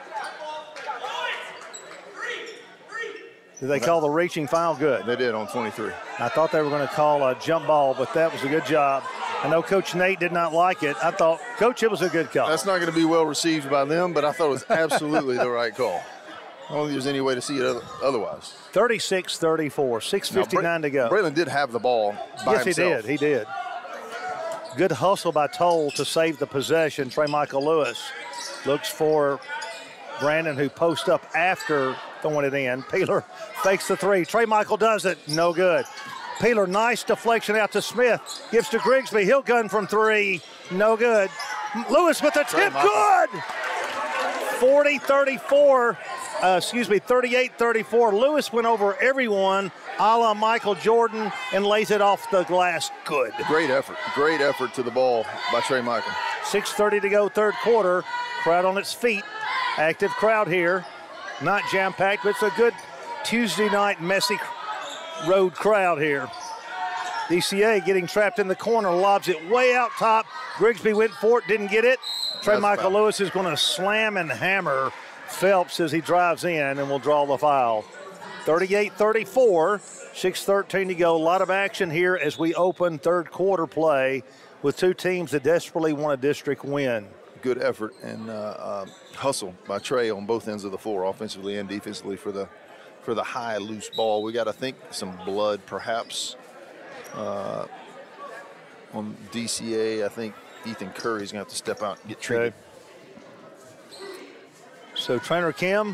A: Did they call the reaching foul? Good.
B: They did on twenty-three.
A: I thought they were going to call a jump ball, but that was a good job. I know Coach Nate did not like it. I thought, Coach, it was a good call.
B: That's not going to be well received by them, but I thought it was absolutely the right call. I don't think there's any way to see it otherwise.
A: thirty-six thirty-four, six fifty-nine to go.
B: Braylon did have the ball by
A: yes,
B: himself.
A: Yes, he did. He did. Good hustle by Toll to save the possession. Trey Michael Lewis looks for Brandon, who posts up after throwing it in. Peeler fakes the three. Trey Michael does it. No good. Peeler, nice deflection out to Smith. Gives to Grigsby. He'll gun from three. No good. Lewis with the tip. Good! forty thirty-four. Uh, excuse me, thirty-eight thirty-four. Lewis went over everyone, a la Michael Jordan, and lays it off the glass. Good.
B: Great effort. Great effort to the ball by Trey Michael.
A: six thirty to go, third quarter. Crowd on its feet. Active crowd here. Not jam-packed, but it's a good Tuesday night messy road crowd here. D C A getting trapped in the corner, lobs it way out top. Grigsby went for it, didn't get it. Trey That's Michael foul. Lewis is going to slam and hammer Phelps as he drives in and will draw the foul. thirty-eight thirty-four, six thirteen to go. A lot of action here as we open third quarter play with two teams that desperately want a district win.
B: Good effort and uh, uh, hustle by Trey on both ends of the floor, offensively and defensively, for the for the high loose ball. We got to think some blood perhaps uh, on D C A. I think Ethan Curry's gonna have to step out and get treated.
A: Okay. So trainer Kim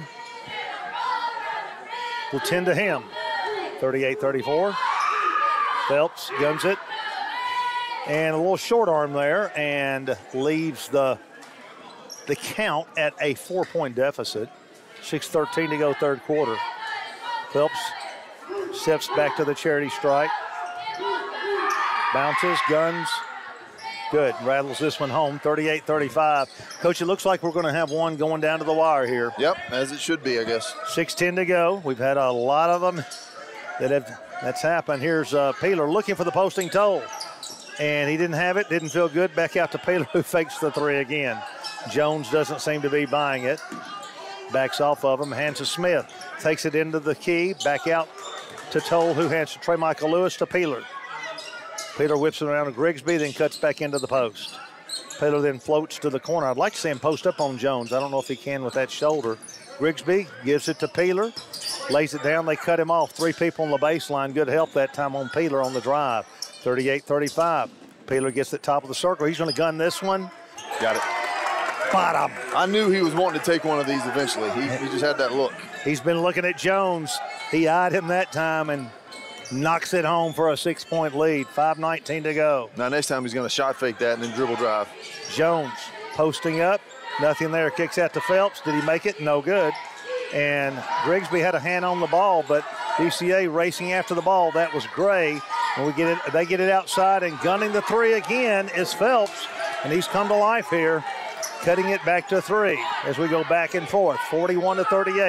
A: will tend to him. thirty-eight thirty-four. Phelps guns it. And a little short arm there and leaves the the count at a four-point deficit. six thirteen to go, third quarter. Phelps steps back to the charity strike. Bounces, guns. Good, rattles this one home, thirty-eight thirty-five. Coach, it looks like we're going to have one going down to the wire here.
B: Yep, as it should be, I guess.
A: six ten to go. We've had a lot of them that have that's happened. Here's uh, Peeler looking for the posting Toll. And he didn't have it, didn't feel good. Back out to Peeler, who fakes the three again. Jones doesn't seem to be buying it. Backs off of him, hands to Smith. Takes it into the key, back out to Toll, who hands to Trey Michael Lewis to Peeler. Peeler whips it around to Grigsby, then cuts back into the post. Peeler then floats to the corner. I'd like to see him post up on Jones. I don't know if he can with that shoulder. Grigsby gives it to Peeler, lays it down. They cut him off. Three people on the baseline. Good help that time on Peeler on the drive. thirty-eight thirty-five. Peeler gets the top of the circle. He's going to gun this one.
B: Got it.
A: Bottom.
B: I knew he was wanting to take one of these eventually. He, he just had that look.
A: He's been looking at Jones. He eyed him that time and knocks it home for a six-point lead. five nineteen to go.
B: Now next time he's going to shot fake that and then dribble drive.
A: Jones posting up. Nothing there. Kicks out to Phelps. Did he make it? No good. And Grigsby had a hand on the ball, but D C A racing after the ball. That was Gray. And we get it. They get it outside, and gunning the three again is Phelps. And he's come to life here, cutting it back to three as we go back and forth. forty-one to thirty-eight.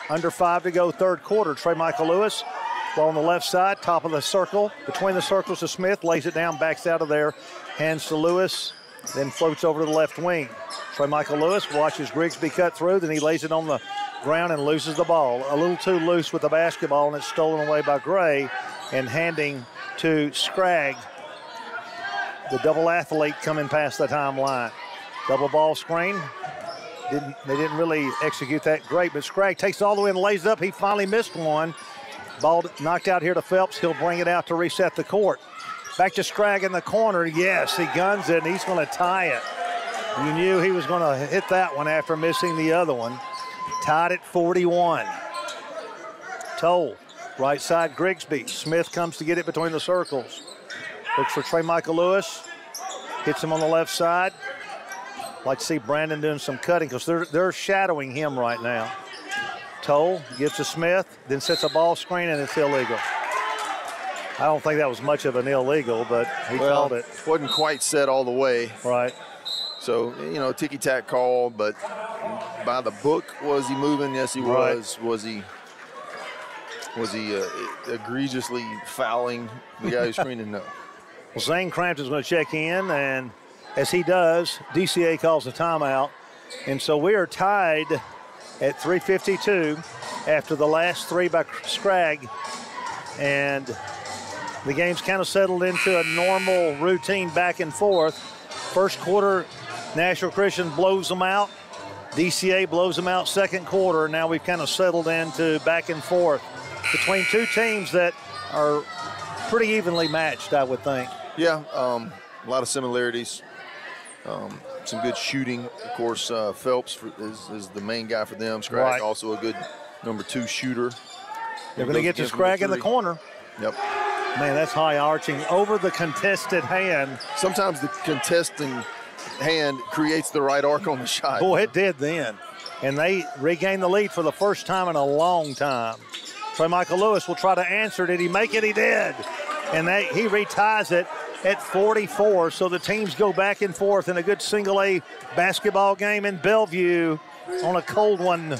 A: Under five to go, third quarter. Trey Michael Lewis, ball on the left side, top of the circle. Between the circles to Smith, lays it down, backs out of there, hands to Lewis, then floats over to the left wing. Trey Michael Lewis watches Grigsby cut through, then he lays it on the ground and loses the ball. A little too loose with the basketball, and it's stolen away by Gray, and handing to Scragg, the double athlete coming past the timeline. Double ball screen. Didn't, they didn't really execute that great, but Scragg takes it all the way and lays it up. He finally missed one. Ball knocked out here to Phelps. He'll bring it out to reset the court. Back to Scragg in the corner. Yes, he guns it, and he's going to tie it. You knew he was going to hit that one after missing the other one. Tied at forty-one. Toll, right side Grigsby. Smith comes to get it between the circles. Looks for Trey Michael Lewis. Hits him on the left side. Like to see Brandon doing some cutting because they're, they're shadowing him right now. Toll gives to Smith, then sets a ball screen, and it's illegal. I don't think that was much of an illegal, but he
B: well,
A: called it.
B: Wasn't quite set all the way.
A: Right.
B: So, you know, ticky-tack call, but by the book, was he moving? Yes, he
A: right.
B: was. Was he was he uh, egregiously fouling the guy who's screening? No.
A: Well, Zane Crampton's going to check in, and as he does, D C A calls a timeout. And so we are tied at three fifty-two after the last three by Scragg. And the game's kind of settled into a normal routine back and forth. First quarter, National Christian blows them out. D C A blows them out second quarter. Now we've kind of settled into back and forth between two teams that are pretty evenly matched, I would think.
B: Yeah, um, a lot of similarities. Um, some good shooting. Of course, uh, Phelps for, is, is the main guy for them. Scragg
A: right.
B: also a good number two shooter.
A: They're going to get to Scragg in the corner.
B: Yep.
A: Man, that's high arching over the contested hand.
B: Sometimes the contesting hand creates the right arc on the shot.
A: Boy, it did then. And they regained the lead for the first time in a long time. Trey Michael Lewis will try to answer. Did he make it? He did. And they, he reties it at forty-four. So the teams go back and forth in a good single A basketball game in Bellevue on a cold one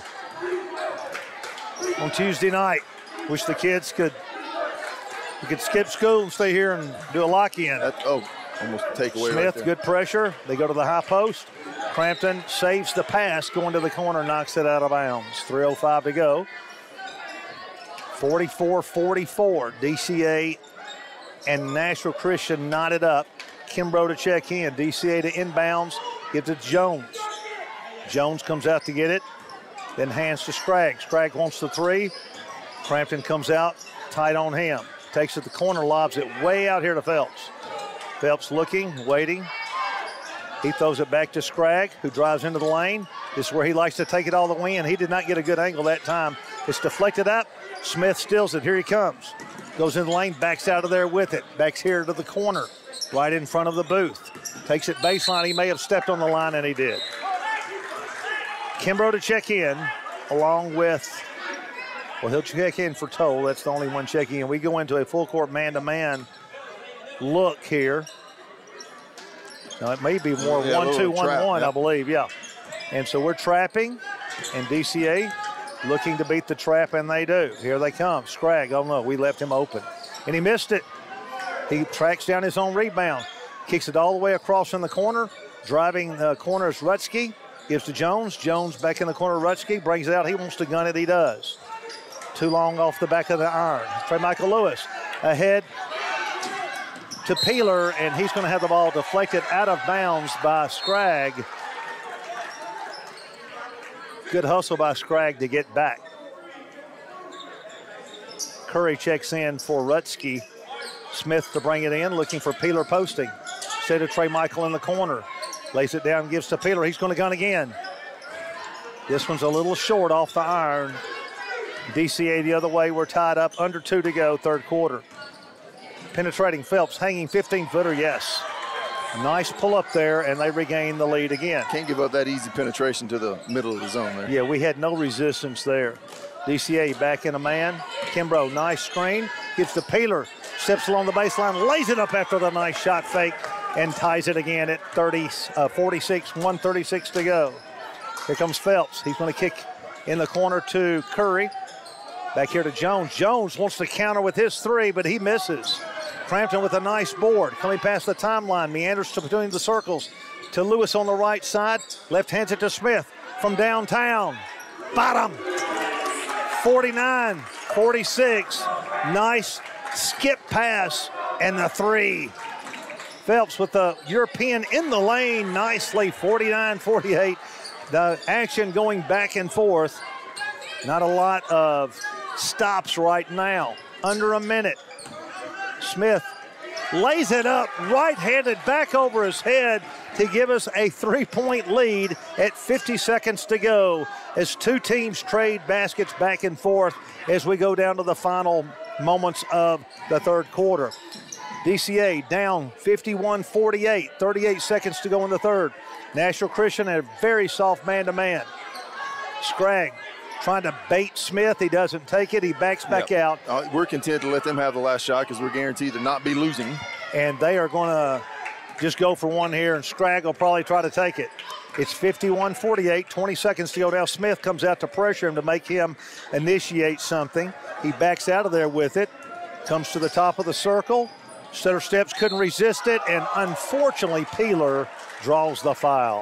A: on Tuesday night. Wish the kids could we could skip school and stay here and do a lock-in.
B: That, oh, almost a takeaway.
A: Smith,
B: right there.
A: good pressure. They go to the high post. Crampton saves the pass, going to the corner, knocks it out of bounds. three oh five to go. forty-four forty-four. D C A and Nashville Christian knotted up. Kimbrough to check in. D C A to inbounds. Gives it to Jones. Jones comes out to get it. Then hands to Scragg. Scragg wants the three. Crampton comes out, tight on him. Takes it to the corner, lobs it way out here to Phelps. Phelps looking, waiting. He throws it back to Scragg, who drives into the lane. This is where he likes to take it all the way in. He did not get a good angle that time. It's deflected up. Smith steals it. Here he comes. Goes in the lane, backs out of there with it. Backs here to the corner, right in front of the booth. Takes it baseline. He may have stepped on the line, and he did. Kimbrough to check in, along with, well, he'll check in for Toll. That's the only one checking in. We go into a full court man-to-man look here. Now, it may be more
B: yeah,
A: one two, one one,
B: yep.
A: I believe, yeah. And so we're trapping, and D C A looking to beat the trap, and they do. Here they come. Scragg, oh no, we left him open. And he missed it. He tracks down his own rebound. Kicks it all the way across in the corner. Driving the corner is Rutsky. Gives to Jones. Jones back in the corner. Rutsky brings it out. He wants to gun it. He does. Too long off the back of the iron. Trey Michael Lewis ahead to Peeler, and he's going to have the ball deflected out of bounds by Scragg. Good hustle by Scragg to get back. Curry checks in for Rutsky. Smith to bring it in, looking for Peeler posting. Set to Trey Michael in the corner. Lays it down, gives to Peeler. He's going to gun again. This one's a little short off the iron. D C A the other way. We're tied up. Under two to go, third quarter. Penetrating Phelps, hanging fifteen-footer, yes. Nice pull up there, and they regain the lead again.
B: Can't give up that easy penetration to the middle of the zone there.
A: Yeah, we had no resistance there. D C A back in a man. Kimbrough, nice screen. Gives to Peeler. Steps along the baseline, lays it up after the nice shot fake, and ties it again at thirty, uh, forty-six, one thirty-six to go. Here comes Phelps. He's going to kick in the corner to Curry. Back here to Jones. Jones wants to counter with his three, but he misses. Crampton with a nice board. Coming past the timeline, meanders to between the circles to Lewis on the right side. Left hands it to Smith from downtown. Bottom. forty-nine forty-six. Nice skip pass and the three. Phelps with the European in the lane nicely. forty-nine forty-eight. The action going back and forth. Not a lot of stops right now. Under a minute. Smith lays it up, right-handed back over his head to give us a three-point lead at fifty seconds to go as two teams trade baskets back and forth as we go down to the final moments of the third quarter. D C A down fifty-one forty-eight, thirty-eight seconds to go in the third. National Christian a very soft man-to-man. Scragg trying to bait Smith. He doesn't take it. He backs back
B: yep.
A: out.
B: Uh, we're content to let them have the last shot because we're guaranteed to not be losing.
A: And they are going to just go for one here, and Scragg will probably try to take it. It's fifty-one forty-eight, twenty seconds to go. Now Smith comes out to pressure him to make him initiate something. He backs out of there with it. Comes to the top of the circle. Stutter Steps couldn't resist it, and unfortunately Peeler draws the foul.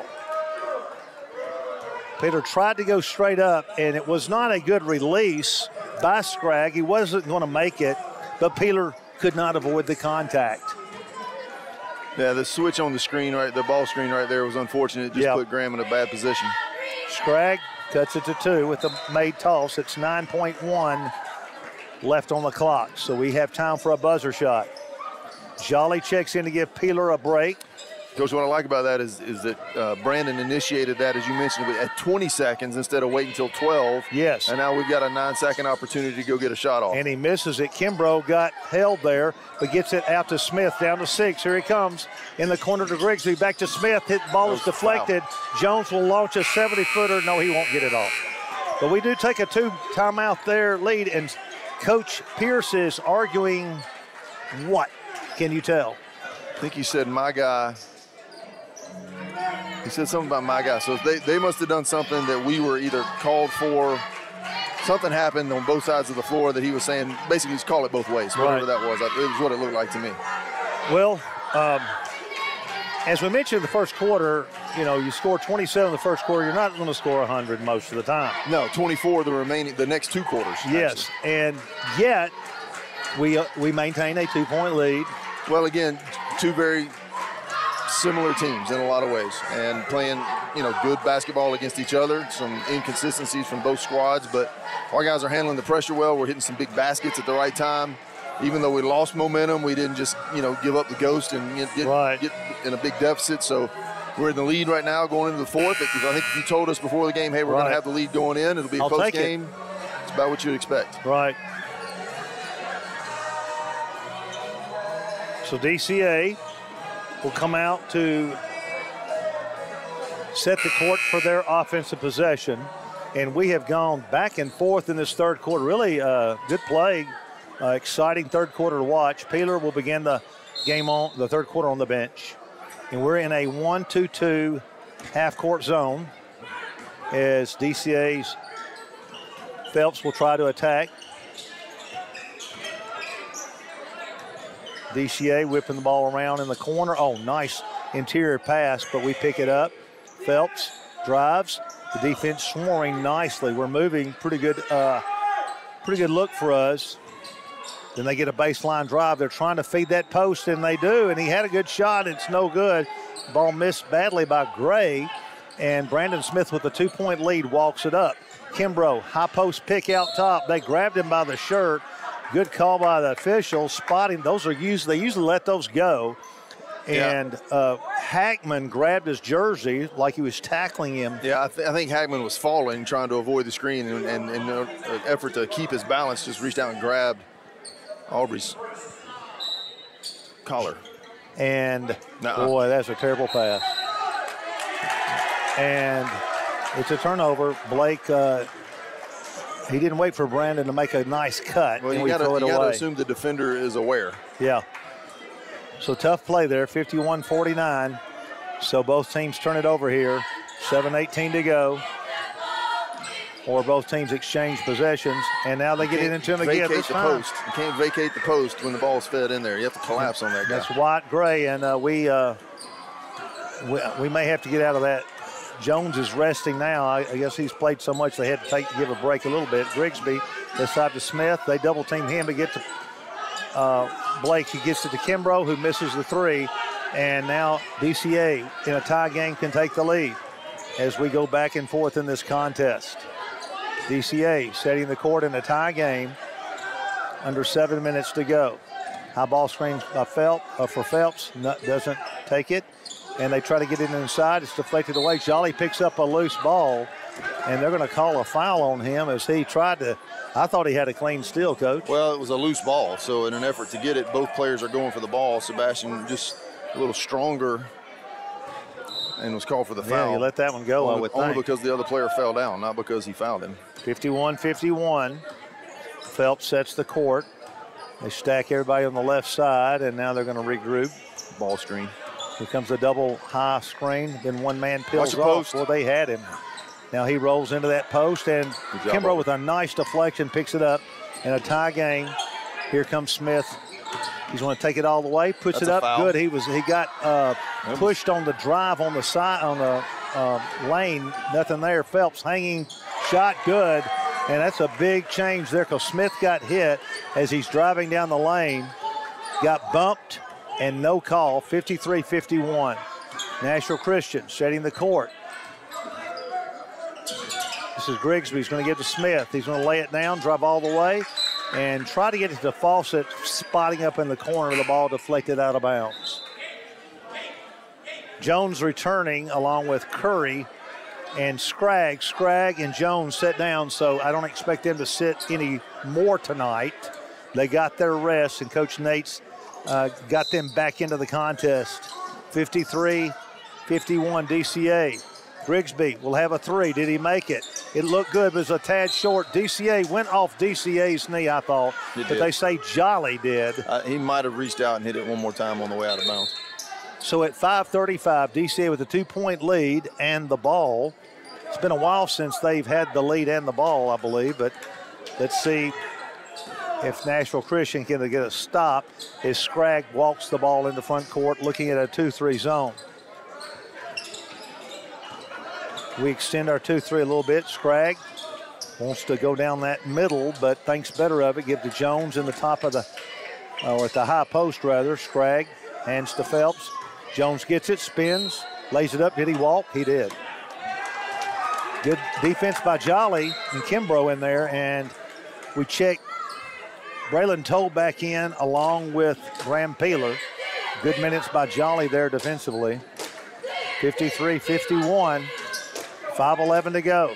A: Peeler tried to go straight up, and it was not a good release by Scragg. He wasn't going to make it, but Peeler could not avoid the contact.
B: Yeah, the switch on the screen, right, the ball screen right there was unfortunate. It just
A: yep.
B: put Graham in a bad position.
A: Scragg cuts it to two with the made toss. It's nine point one left on the clock, so we have time for a buzzer shot. Jolly checks in to give Peeler a break.
B: Coach, what I like about that is, is that uh, Brandon initiated that, as you mentioned, at twenty seconds instead of waiting until twelve.
A: Yes.
B: And now we've got a nine-second opportunity to go get a shot off.
A: And he misses it. Kimbrough got held there, but gets it out to Smith, down to six. Here he comes in the corner to Grigsby. Back to Smith. Hit ball is deflected. Jones will launch a seventy-footer. No, he won't get it off. But we do take a two timeout there lead, and Coach Pierce is arguing what? Can you tell?
B: I think he said, my guy. He said something about my guy. So they, they must have done something that we were either called for. Something happened on both sides of the floor that he was saying, basically just call it both ways, whatever
A: right.
B: that was. It was what it looked like to me.
A: Well, um, as we mentioned in the first quarter, you know, you score twenty-seven in the first quarter, you're not going to score one hundred most of the time.
B: No, twenty-four the remaining, the next two quarters.
A: Yes,
B: actually.
A: And yet we, uh, we maintain a two-point lead.
B: Well, again, two very similar teams in a lot of ways, and playing, you know, good basketball against each other. Some inconsistencies from both squads, but our guys are handling the pressure well. We're hitting some big baskets at the right time. Even though we lost momentum, we didn't just, you know, give up the ghost and get,
A: right.
B: get in a big deficit. So we're in the lead right now going into the fourth. I think if you told us before the game, hey, we're right. going to have the lead going in, it'll be a
A: I'll
B: close game. It. It's about what you'd expect.
A: Right. So D C A will come out to set the court for their offensive possession. And we have gone back and forth in this third quarter. Really uh, good play, uh, exciting third quarter to watch. Peeler will begin the game on the third quarter on the bench. And we're in a one two two half-court zone as D C A's Phelps will try to attack. D C A whipping the ball around in the corner. Oh, nice interior pass, but we pick it up. Phelps drives. The defense swarming nicely. We're moving pretty good, uh, pretty good look for us. Then they get a baseline drive. They're trying to feed that post, and they do. And he had a good shot. It's no good. Ball missed badly by Gray. And Brandon Smith with a two-point lead walks it up. Kimbrough, high post pick out top. They grabbed him by the shirt. Good call by the officials. Spotting, those are usually, they usually let those go. And yeah. uh, Hackman grabbed his jersey like he was tackling him.
B: Yeah, I, th- I think Hackman was falling, trying to avoid the screen, and in an uh, effort to keep his balance, just reached out and grabbed Aubrey's collar.
A: And,
B: Nuh-uh.
A: boy, that's a terrible pass. And it's a turnover. Blake, uh, he didn't wait for Brandon to make a nice cut.
B: Well,
A: and
B: you
A: we
B: gotta,
A: throw it
B: you
A: away.
B: gotta assume the defender is aware.
A: Yeah. So tough play there, fifty-one forty-nine. So both teams turn it over here. seven eighteen to go. or both teams exchange possessions, and now they get it into him again this
B: the
A: time.
B: Post. You can't vacate the post when the ball's fed in there. You have to collapse on that guy.
A: That's White Gray, and uh, we, uh, we we may have to get out of that. Jones is resting now. I, I guess he's played so much they had to take give a break a little bit. Grigsby, this side to Smith. They double team him to get to uh, Blake. He gets it to Kimbrough, who misses the three. And now D C A in a tie game can take the lead as we go back and forth in this contest. D C A setting the court in a tie game. Under seven minutes to go. High ball screen uh, Phelps, uh, for Phelps. No, doesn't take it. And they try to get it inside. It's deflected away. Jolly picks up a loose ball, and they're going to call a foul on him as he tried to. I thought he had a clean steal, Coach.
B: Well, it was a loose ball, so in an effort to get it, both players are going for the ball. Sebastian just a little stronger and was called for the foul.
A: Yeah, you let that one go,
B: only,
A: I would
B: only
A: think.
B: because the other player fell down, not because he fouled him.
A: fifty-one fifty-one. Phelps sets the court. They stack everybody on the left side, and now they're going to regroup.
B: Ball screen.
A: Here comes a double high screen. Then one man peels
B: the
A: off.
B: post.
A: Well, they had him. Now he rolls into that post, and Kimbrough with a nice deflection picks it up in a tie game. Here comes Smith. He's going to take it all the way, puts
B: That's
A: it
B: a
A: up.
B: foul.
A: Good. He was he got uh, pushed on the drive on the side on the uh, lane. Nothing there. Phelps hanging shot good, and that's a big change there because Smith got hit as he's driving down the lane, got bumped, and no call. fifty-three fifty-one. Nashville Christian setting the court. This is Grigsby. He's going to get to Smith. He's going to lay it down, drive all the way, and try to get it to Fawcett, spotting up in the corner of the ball, deflected out of bounds. Jones returning along with Curry and Scragg. Scragg and Jones sit down, so I don't expect them to sit any more tonight. They got their rest, and Coach Nate's uh, got them back into the contest. fifty-three fifty-one D C A. Grigsby will have a three. Did he make it? It looked good, but it was a tad short. D C A went off D C A's knee, I thought.
B: It
A: but
B: did.
A: they say Jolly did.
B: Uh, he might have reached out and hit it one more time on the way out of bounds.
A: So at five thirty-five, D C A with a two-point lead and the ball. It's been a while since they've had the lead and the ball, I believe, but let's see if Nashville Christian can get a stop as Scragg walks the ball in the front court looking at a two three zone. We extend our two three a little bit. Scragg wants to go down that middle, but thinks better of it. Give to Jones in the top of the, or at the high post rather. Scragg hands to Phelps. Jones gets it, spins, lays it up. Did he walk? He did. Good defense by Jolly and Kimbrough in there, and we check Braylon Toll back in along with Graham Peeler. Good minutes by Jolly there defensively. fifty-three fifty-one. five eleven to go.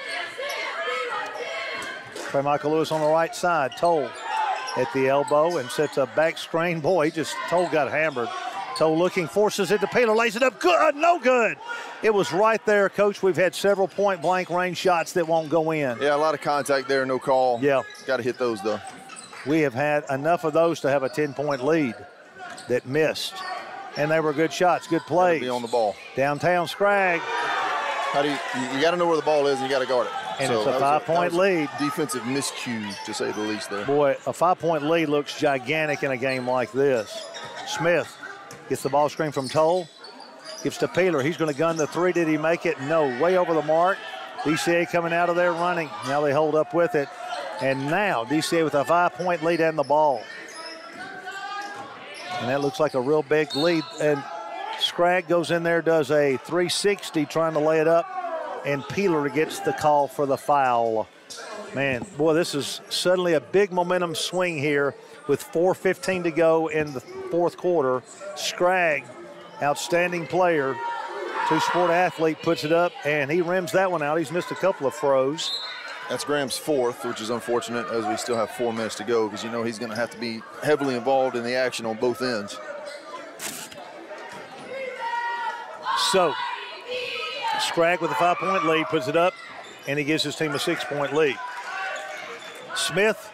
A: Play Michael Lewis on the right side. Toll at the elbow and sets a back screen. Boy, he just, Toll got hammered. Toll looking, forces it to Peeler, lays it up. Good, no good. It was right there, Coach. We've had several point blank range shots that won't go in.
B: Yeah, a lot of contact there, no call.
A: Yeah.
B: Got to hit those, though.
A: We have had enough of those to have a ten-point lead that missed. And they were good shots, good plays.
B: Be on the ball.
A: Downtown Scragg.
B: How do you, you, you got to know where the ball is and you got to guard it.
A: And
B: so
A: it's a
B: that
A: five-point
B: was
A: lead.
B: Defensive miscue, to say the least there.
A: Boy, a five-point lead looks gigantic in a game like this. Smith gets the ball screen from Toll. Gives to Peeler. He's going to gun the three. Did he make it? No. Way over the mark. D C A coming out of there running. Now they hold up with it. And now D C A with a five-point lead and the ball. And that looks like a real big lead. And Scragg goes in there, does a three sixty trying to lay it up. And Peeler gets the call for the foul. Man, boy, this is suddenly a big momentum swing here with four fifteen to go in the fourth quarter. Scragg, outstanding player, two-sport athlete, puts it up, and he rims that one out. He's missed a couple of throws.
B: That's Graham's fourth, which is unfortunate as we still have four minutes to go because you know he's going to have to be heavily involved in the action on both ends.
A: So, Scragg with a five-point lead puts it up, and he gives his team a six-point lead. Smith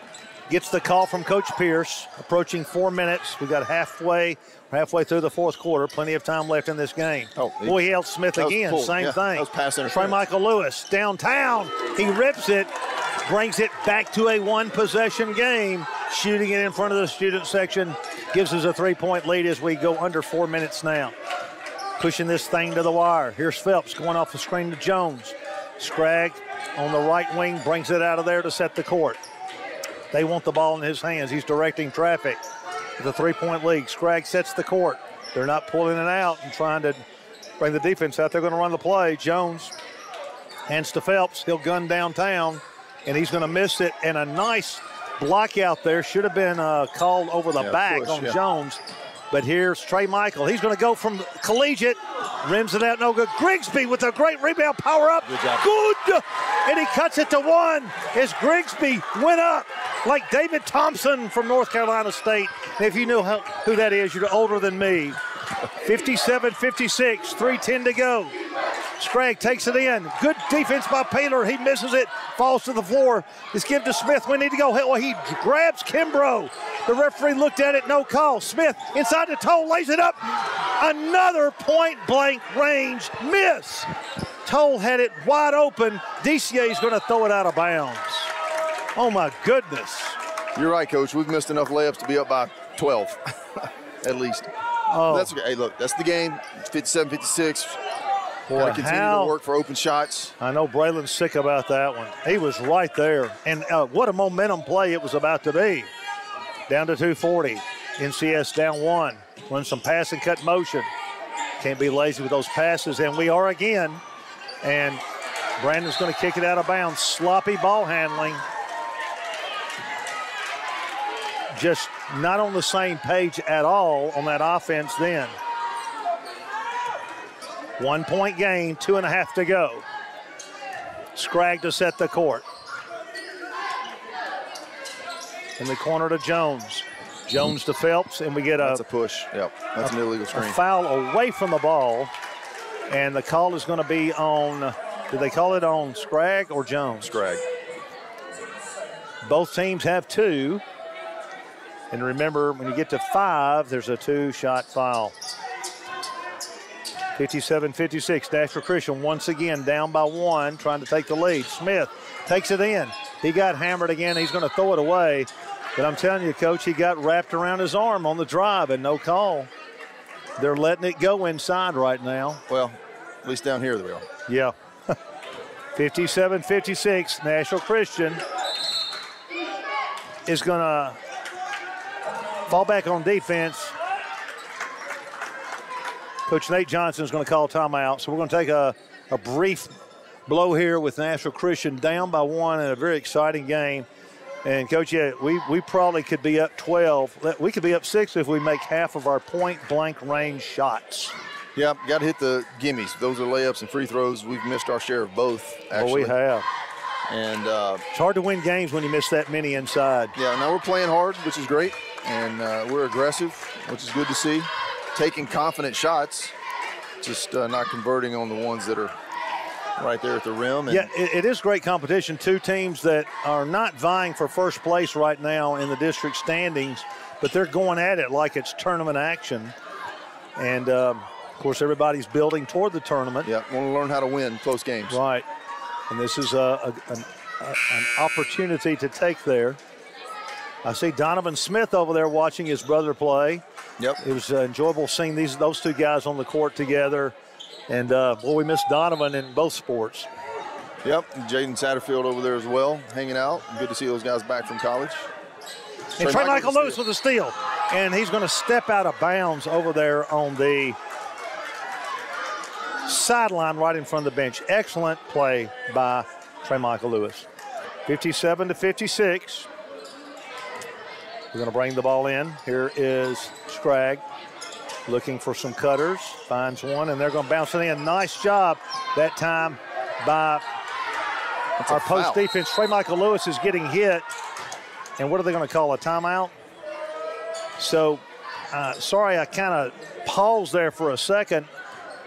A: gets the call from Coach Pierce, approaching four minutes. We got halfway, halfway through the fourth quarter. Plenty of time left in this game. Oh, he, Boy, he held Smith again.
B: Pulled.
A: Same
B: yeah,
A: thing.
B: That was pass interference.
A: Trey Michael Lewis downtown. He rips it, brings it back to a one-possession game. Shooting it in front of the student section gives us a three-point lead as we go under four minutes now. Pushing this thing to the wire. Here's Phelps going off the screen to Jones. Scragg on the right wing brings it out of there to set the court. They want the ball in his hands. He's directing traffic. The three-point lead. Scragg sets the court. They're not pulling it out and trying to bring the defense out. They're going to run the play. Jones hands to Phelps. He'll gun downtown, and he's going to miss it. And a nice block out there. Should have been uh, called over the
B: yeah,
A: back
B: push,
A: on
B: yeah.
A: Jones. But here's Trey Michael. He's going to go from collegiate. Rims it out, no good. Grigsby with a great rebound, power up.
B: Good job.
A: Good. And he cuts it to one as Grigsby went up like David Thompson from North Carolina State. And if you know how, who that is, you're older than me. fifty-seven fifty-six, three ten to go. Scragg takes it in. Good defense by Paylor. He misses it, falls to the floor. It's given to Smith. We need to go. Well, he grabs Kimbrough. The referee looked at it, no call. Smith inside the toe, lays it up. Another point-blank range miss. Toll had it wide open. D C A is going to throw it out of bounds. Oh, my goodness.
B: You're right, Coach. We've missed enough layups to be up by twelve, at least.
A: Oh.
B: That's okay. Hey, look, that's the game. fifty-seven fifty-six.
A: Boy,
B: Gotta continue
A: how,
B: to work for open shots.
A: I know Braylon's sick about that one. He was right there. And uh, what a momentum play it was about to be. Down to two forty. N C S down one. Run some pass and cut motion. Can't be lazy with those passes. And we are again. And Brandon's going to kick it out of bounds. Sloppy ball handling. Just not on the same page at all on that offense then. One point game, two and a half to go. Scragg to set the court. In the corner to Jones. Jones to Phelps, and we get a,
B: that's a push. Yep, that's
A: a,
B: an illegal screen.
A: A foul away from the ball, and the call is going to be on, did they call it on Scragg or Jones?
B: Scragg.
A: Both teams have two. And remember, when you get to five, there's a two-shot foul. fifty-seven fifty-six, Nashville Christian once again down by one, trying to take the lead. Smith takes it in. He got hammered again. He's going to throw it away. But I'm telling you, Coach, he got wrapped around his arm on the drive and no call. They're letting it go inside right now.
B: Well, at least down here they are.
A: Yeah. fifty-seven fifty-six, Nashville Christian is going to fall back on defense. Coach Nate Johnson is going to call timeout. So we're going to take a, a brief blow here with Nashville Christian down by one in a very exciting game. And, Coach, yeah, we, we probably could be up twelve. We could be up six if we make half of our point-blank range shots.
B: Yeah, got to hit the gimmies. Those are layups and free throws. We've missed our share of both, actually.
A: Well, we have.
B: And uh,
A: it's hard to win games when you miss that many inside.
B: Yeah, now we're playing hard, which is great. And uh, we're aggressive, which is good to see. Taking confident shots, just uh, not converting on the ones that are right there at the rim. And
A: yeah, it, it is great competition. Two teams that are not vying for first place right now in the district standings, but they're going at it like it's tournament action. And, um, of course, everybody's building toward the tournament.
B: Yeah, want to learn how to win close games.
A: Right. And this is a, a, an, a, an opportunity to take there. I see Donovan Smith over there watching his brother play.
B: Yep.
A: It was uh, enjoyable seeing these those two guys on the court together. And, uh, boy, we missed Donovan in both sports.
B: Yep, Jaden Satterfield over there as well, hanging out. Good to see those guys back from college.
A: And Trey Michael Lewis with a steal. And he's going to step out of bounds over there on the sideline right in front of the bench. Excellent play by Trey Michael Lewis. fifty-seven to fifty-six. We're going to bring the ball in. Here is Scragg looking for some cutters. Finds one, and they're going to bounce it in. Nice job that time by
B: That's
A: our post defense. Trey Michael Lewis is getting hit. And what are they going to call, a timeout? So, uh, sorry, I kind of paused there for a second.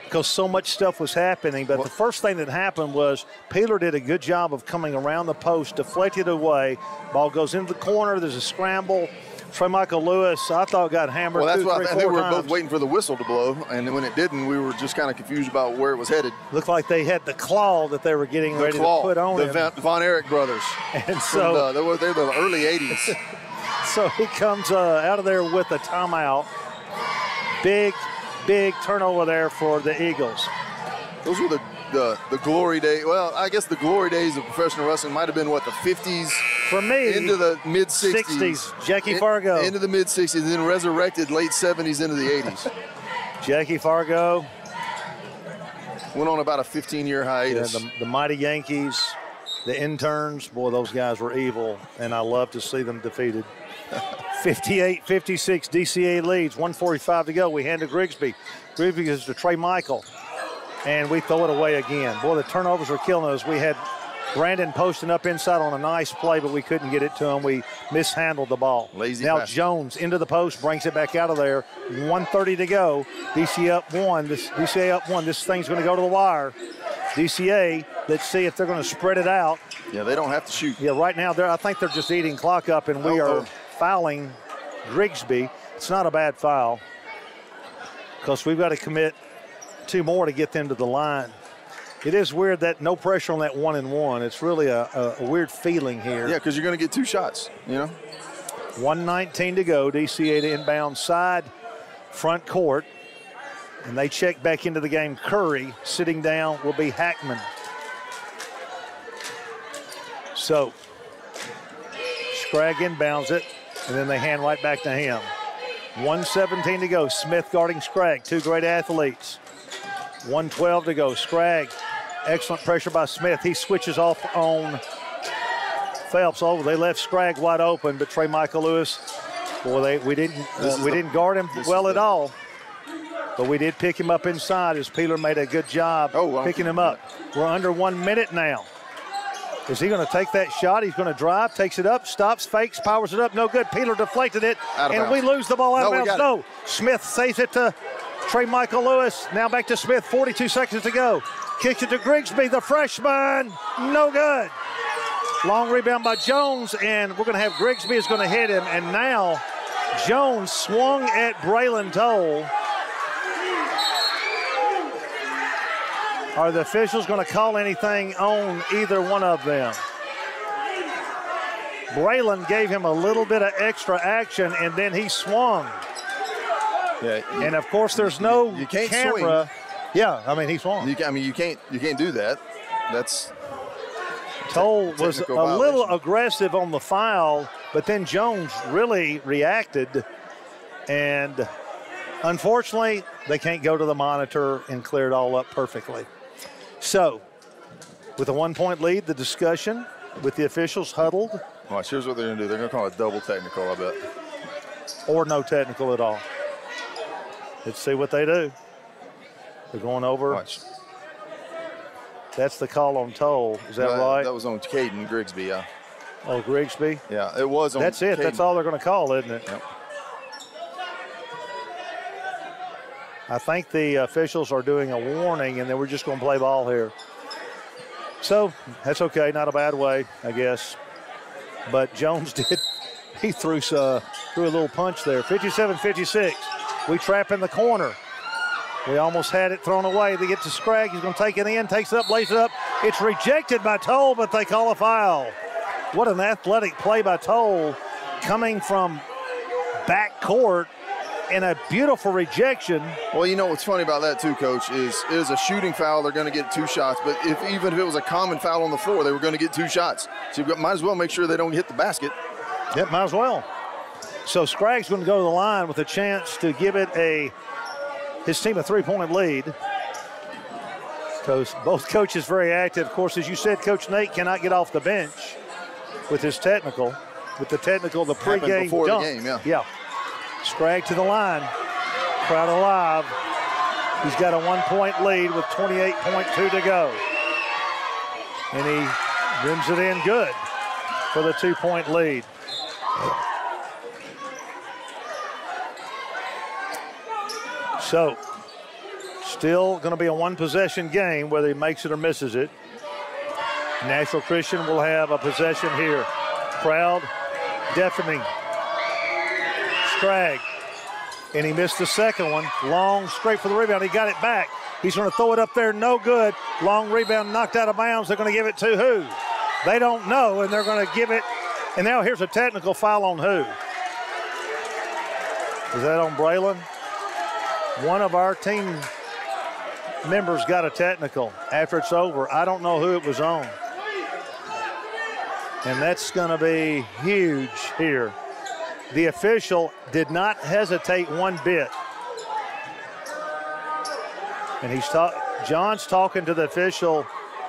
A: because so much stuff was happening. But
B: well,
A: the first thing that happened was Peeler did a good job of coming around the post, deflected away. Ball goes into the corner. There's a scramble. Trey Michael Lewis, I thought, got hammered.
B: Well, that's
A: two,
B: why
A: three,
B: I think we were
A: times.
B: both waiting for the whistle to blow, and when it didn't, we were just kind of confused about where it was headed.
A: Looked like they had the claw that they were getting
B: the
A: ready
B: claw,
A: to put on
B: the
A: him.
B: Von, Von Erich brothers.
A: And so
B: the, they were they were the early eighties.
A: So he comes uh, out of there with a timeout. Big, big turnover there for the Eagles.
B: Those were the, the, the glory days. Well, I guess the glory days of professional wrestling might have been, what, the fifties?
A: For me,
B: into the mid-sixties.
A: sixties, Jackie Fargo.
B: In, into the mid-sixties, and then resurrected late seventies into the eighties.
A: Jackie Fargo.
B: Went on about a fifteen-year hiatus.
A: Yeah, the, the mighty Yankees, the interns, boy, those guys were evil, and I love to see them defeated. fifty-eight fifty-six, D C A leads, one forty-five to go. We hand to Grigsby. Grigsby is to Trey Michael, and we throw it away again. Boy, the turnovers were killing us. We had Brandon posting up inside on a nice play, but we couldn't get it to him. We mishandled the ball.
B: Lazy
A: now
B: pass.
A: Jones into the post, brings it back out of there. one thirty to go. D C A up one. This D C A up one. This thing's going to go to the wire. D C A, let's see if they're going to spread it out.
B: Yeah, they don't have to shoot.
A: Yeah, right now, they're, I think they're just eating clock up, and we
B: Uh-oh.
A: are fouling Grigsby. It's not a bad foul because we've got to commit two more to get them to the line. It is weird that no pressure on that one and one. It's really a, a, a weird feeling here.
B: Yeah, because you're going to get two shots, you know.
A: one nineteen to go. D C A to inbound side, front court. And they check back into the game. Curry sitting down will be Hackman. So, Scragg inbounds it, and then they hand right back to him. one seventeen to go. Smith guarding Scragg. Two great athletes. one twelve to go. Scragg. Excellent pressure by Smith. He switches off on Phelps. Oh, they left Scragg wide open, but Trey Michael Lewis, boy, they, we didn't uh, we
B: the,
A: didn't guard him well at all. But we did pick him up inside as Peeler made a good job
B: oh, well,
A: picking him up. We're under one minute now. Is he going to take that shot? He's going to drive, takes it up, stops, fakes, powers it up. No good. Peeler deflected it, and
B: bounds.
A: we lose the ball out
B: No,
A: of
B: we
A: bounds.
B: got
A: No, Smith saves it to Trey Michael Lewis. Now back to Smith, forty-two seconds to go. Kicks it to Grigsby, the freshman. No good. Long rebound by Jones, and we're going to have Grigsby is going to hit him. And now Jones swung at Braylon Toll. Are the officials going to call anything on either one of them? Braylon gave him a little bit of extra action, and then he swung.
B: Yeah, you,
A: and of course, there's no
B: you can't
A: camera.
B: Swing.
A: Yeah, I mean he swung.
B: You can, I mean you can't you can't do that. That's
A: Toll was a
B: violation.
A: little aggressive on the foul, but then Jones really reacted, and unfortunately, they can't go to the monitor and clear it all up perfectly. So, with a one-point lead, the discussion with the officials huddled.
B: Watch, here's what they're going to do. They're going to call it double technical, I bet.
A: Or no technical at all. Let's see what they do. They're going over.
B: Watch.
A: That's the call on Toll. Is that
B: no,
A: right?
B: That was on Caden Grigsby, yeah.
A: Oh, Grigsby?
B: Yeah, it was on
A: That's it.
B: Caden.
A: That's all they're going to call, isn't it?
B: Yep.
A: I think the officials are doing a warning, and then we're just going to play ball here. So that's okay, not a bad way, I guess. But Jones did, he threw, uh, threw a little punch there. fifty-seven fifty-six, we trap in the corner. We almost had it thrown away. They get to Scragg, he's going to take it in, takes it up, lays it up. It's rejected by Toll, but they call a foul. What an athletic play by Toll, coming from back court. And a beautiful rejection.
B: Well, you know what's funny about that too, Coach, is it is a shooting foul. They're going to get two shots. But if even if it was a common foul on the floor, they were going to get two shots. So you might as well make sure they don't hit the basket.
A: Yep, might as well. So Scragg's going to go to the line with a chance to give it a his team a three-point lead. Because both coaches very active. Of course, as you said, Coach Nate cannot get off the bench with his technical. With the technical, the pregame
B: Happened before
A: dunk.
B: the game, yeah.
A: Yeah. Scragg to the line. Crowd alive. He's got a one-point lead with twenty-eight point two to go. And he rims it in good for the two-point lead. So, Still going to be a one-possession game, whether he makes it or misses it. Nashville Christian will have a possession here. Crowd deafening. Scragg. And he missed the second one. Long, straight for the rebound. He got it back. He's going to throw it up there. No good. Long rebound knocked out of bounds. They're going to give it to who? They don't know, and they're going to give it. And now here's a technical foul on who? Is that on Braylon? One of our team members got a technical after it's over. I don't know who it was on. And that's going to be huge here. The official did not hesitate one bit. And he's talk, John's talking to the official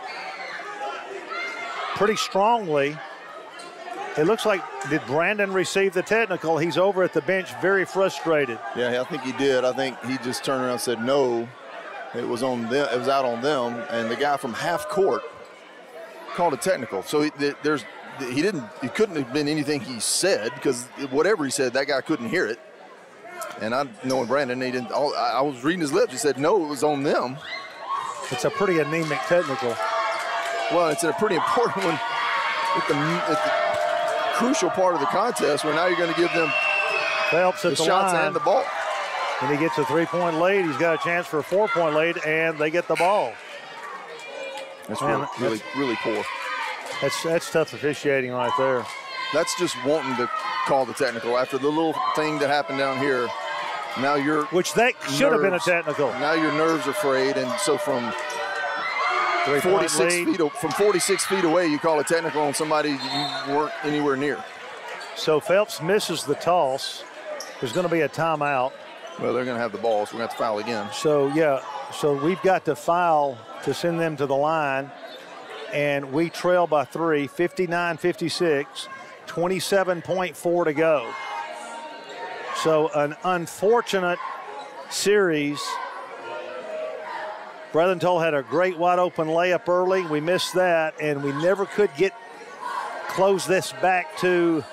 A: pretty strongly. It looks like, did Brandon receive the technical? He's over at the bench very frustrated.
B: Yeah, I think he did. I think he just turned around and said no. It was on them. It was out on them. And the guy from half court called a technical. So he, there's, he didn't, it couldn't have been anything he said, because whatever he said, that guy couldn't hear it. And I, knowing Brandon, he didn't, all, I was reading his lips. He said no, it was on them.
A: It's a pretty anemic technical.
B: Well, it's a pretty important one at the, at the crucial part of the contest, where now you're going to give them
A: Phelps at
B: the
A: the
B: shots
A: line.
B: and the ball.
A: And he gets a three-point lead. He's got a chance for a four-point lead, and they get the ball.
B: That's
A: Man,
B: really, really,
A: that's,
B: really poor.
A: That's that's tough officiating right there.
B: That's just wanting to call the technical after the little thing that happened down here. Now you're
A: which that should have been a technical.
B: Now your nerves are frayed, and so from forty-six feet from forty-six feet away, you call a technical on somebody you weren't anywhere near.
A: So Phelps misses the toss. There's going to be a timeout.
B: Well, they're going to have the ball, so we're going to have to foul again.
A: So yeah, so we've got to foul to send them to the line, and we trail by three, fifty-nine fifty-six, twenty-seven point four to go. So an unfortunate series. Brethren Toll had a great wide open layup early. We missed that, and we never could get close this back to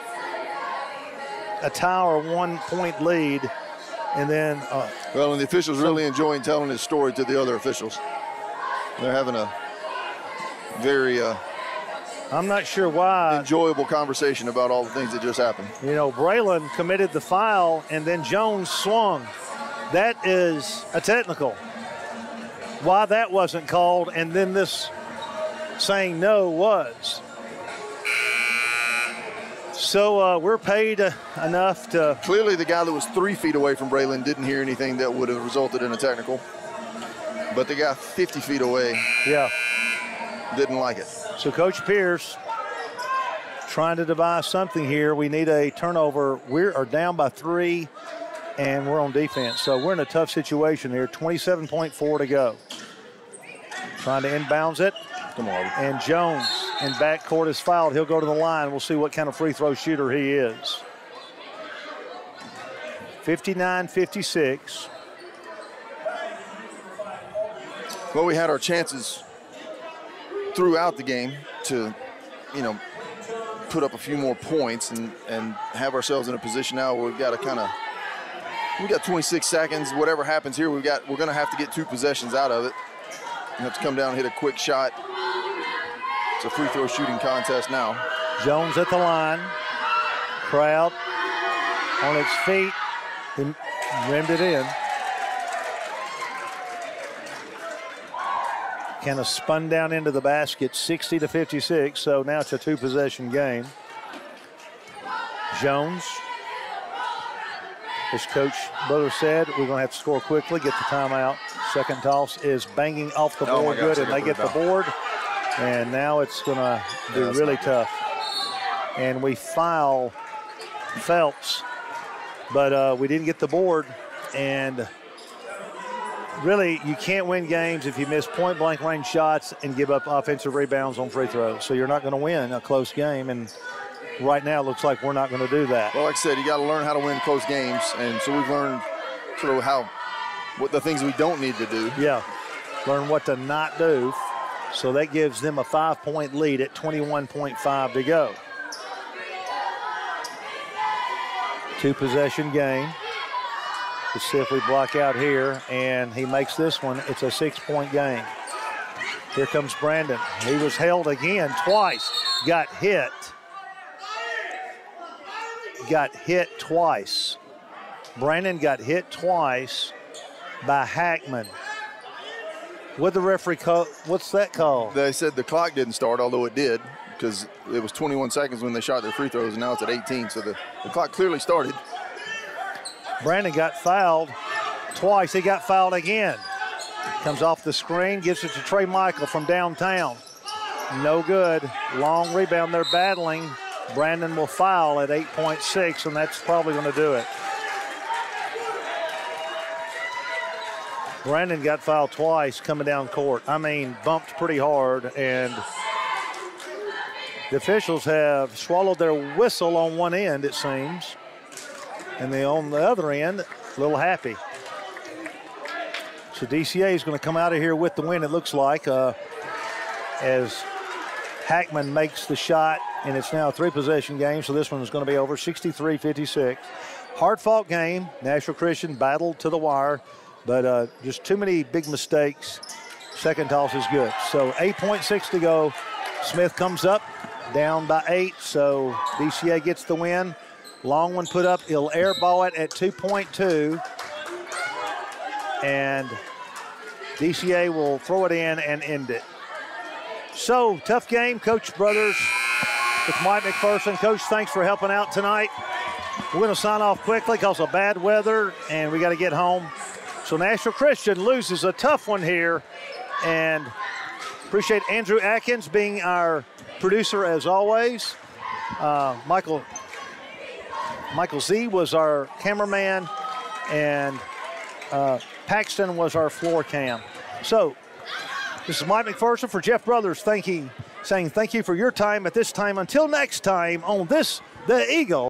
A: a tie or one point lead. And then uh,
B: well, and the officials really enjoying telling his story to the other officials. They're having a very uh,
A: I'm not sure why.
B: enjoyable conversation about all the things that just happened.
A: You know, Braylon committed the foul, and then Jones swung. That is a technical. Why that wasn't called, and then this saying no was. So uh, we're paid uh, enough to.
B: Clearly, the guy that was three feet away from Braylon didn't hear anything that would have resulted in a technical. But the guy fifty feet away,
A: yeah,
B: didn't like it.
A: So Coach Pierce trying to devise something here. We need a turnover. We are down by three, and we're on defense. So we're in a tough situation here. twenty-seven point four to go. Trying to inbounds it.
B: Come on.
A: And Jones in backcourt is fouled. He'll go to the line. We'll see what kind of free throw shooter he is. fifty-nine fifty-six.
B: Well, we had our chances throughout the game to, you know, put up a few more points and, and have ourselves in a position now where we've got to kind of, we got twenty-six seconds. Whatever happens here, we've got, we're going to have to get two possessions out of it. We have to come down and hit a quick shot. It's a free throw shooting contest now.
A: Jones at the line. Crowd on its feet. He rimmed it in. Kind of spun down into the basket, sixty to fifty-six. So now it's a two-possession game. Jones, as Coach Brother said, we're going to have to score quickly, get the timeout. Second toss is banging off the board
B: oh
A: good, and they get the board. And now it's going to be
B: yeah,
A: really tough. And we foul Phelps, but uh, we didn't get the board. And really, you can't win games if you miss point-blank range shots and give up offensive rebounds on free throws. So you're not going to win a close game. And right now, it looks like we're not going to do that.
B: Well, like I said, you got to learn how to win close games. And so we've learned sort of how, what the things we don't need to do.
A: Yeah, learn what to not do. So that gives them a five-point lead at twenty-one point five to go. Two-possession game. Let's see if we block out here, and he makes this one. It's a six-point game. Here comes Brandon. He was held again twice. Got hit. Got hit twice. Brandon got hit twice by Hackman. What the referee call? What's that call?
B: They said the clock didn't start, although it did, because it was twenty-one seconds when they shot their free throws, and now it's at eighteen, so the, the clock clearly started.
A: Brandon got fouled twice. He got fouled again. Comes off the screen, gives it to Trey Michael from downtown. No good. Long rebound. They're battling. Brandon will foul at eight point six, and that's probably going to do it. Brandon got fouled twice coming down court. I mean, bumped pretty hard, and the officials have swallowed their whistle on one end, it seems. And they on the other end, a little happy. So D C A is going to come out of here with the win, it looks like, uh, as Hackman makes the shot, and it's now a three-possession game, so this one is going to be over sixty-three fifty-six. Hard-fought game. Nashville Christian battled to the wire, but uh, just too many big mistakes. Second toss is good. So eight point six to go. Smith comes up, down by eight, so D C A gets the win. Long one put up. He'll airball it at two point two. And D C A will throw it in and end it. So, tough game, Coach Brothers with Mike McPherson. Coach, thanks for helping out tonight. We're going to sign off quickly because of bad weather, and we got to get home. So, Nashville Christian loses a tough one here. And appreciate Andrew Atkins being our producer as always. Uh, Michael, Michael Z was our cameraman, and uh, Paxton was our floor cam. So, this is Mike McPherson for Jeff Brothers. Thank you, saying thank you for your time at this time. Until next time on this, The Eagle.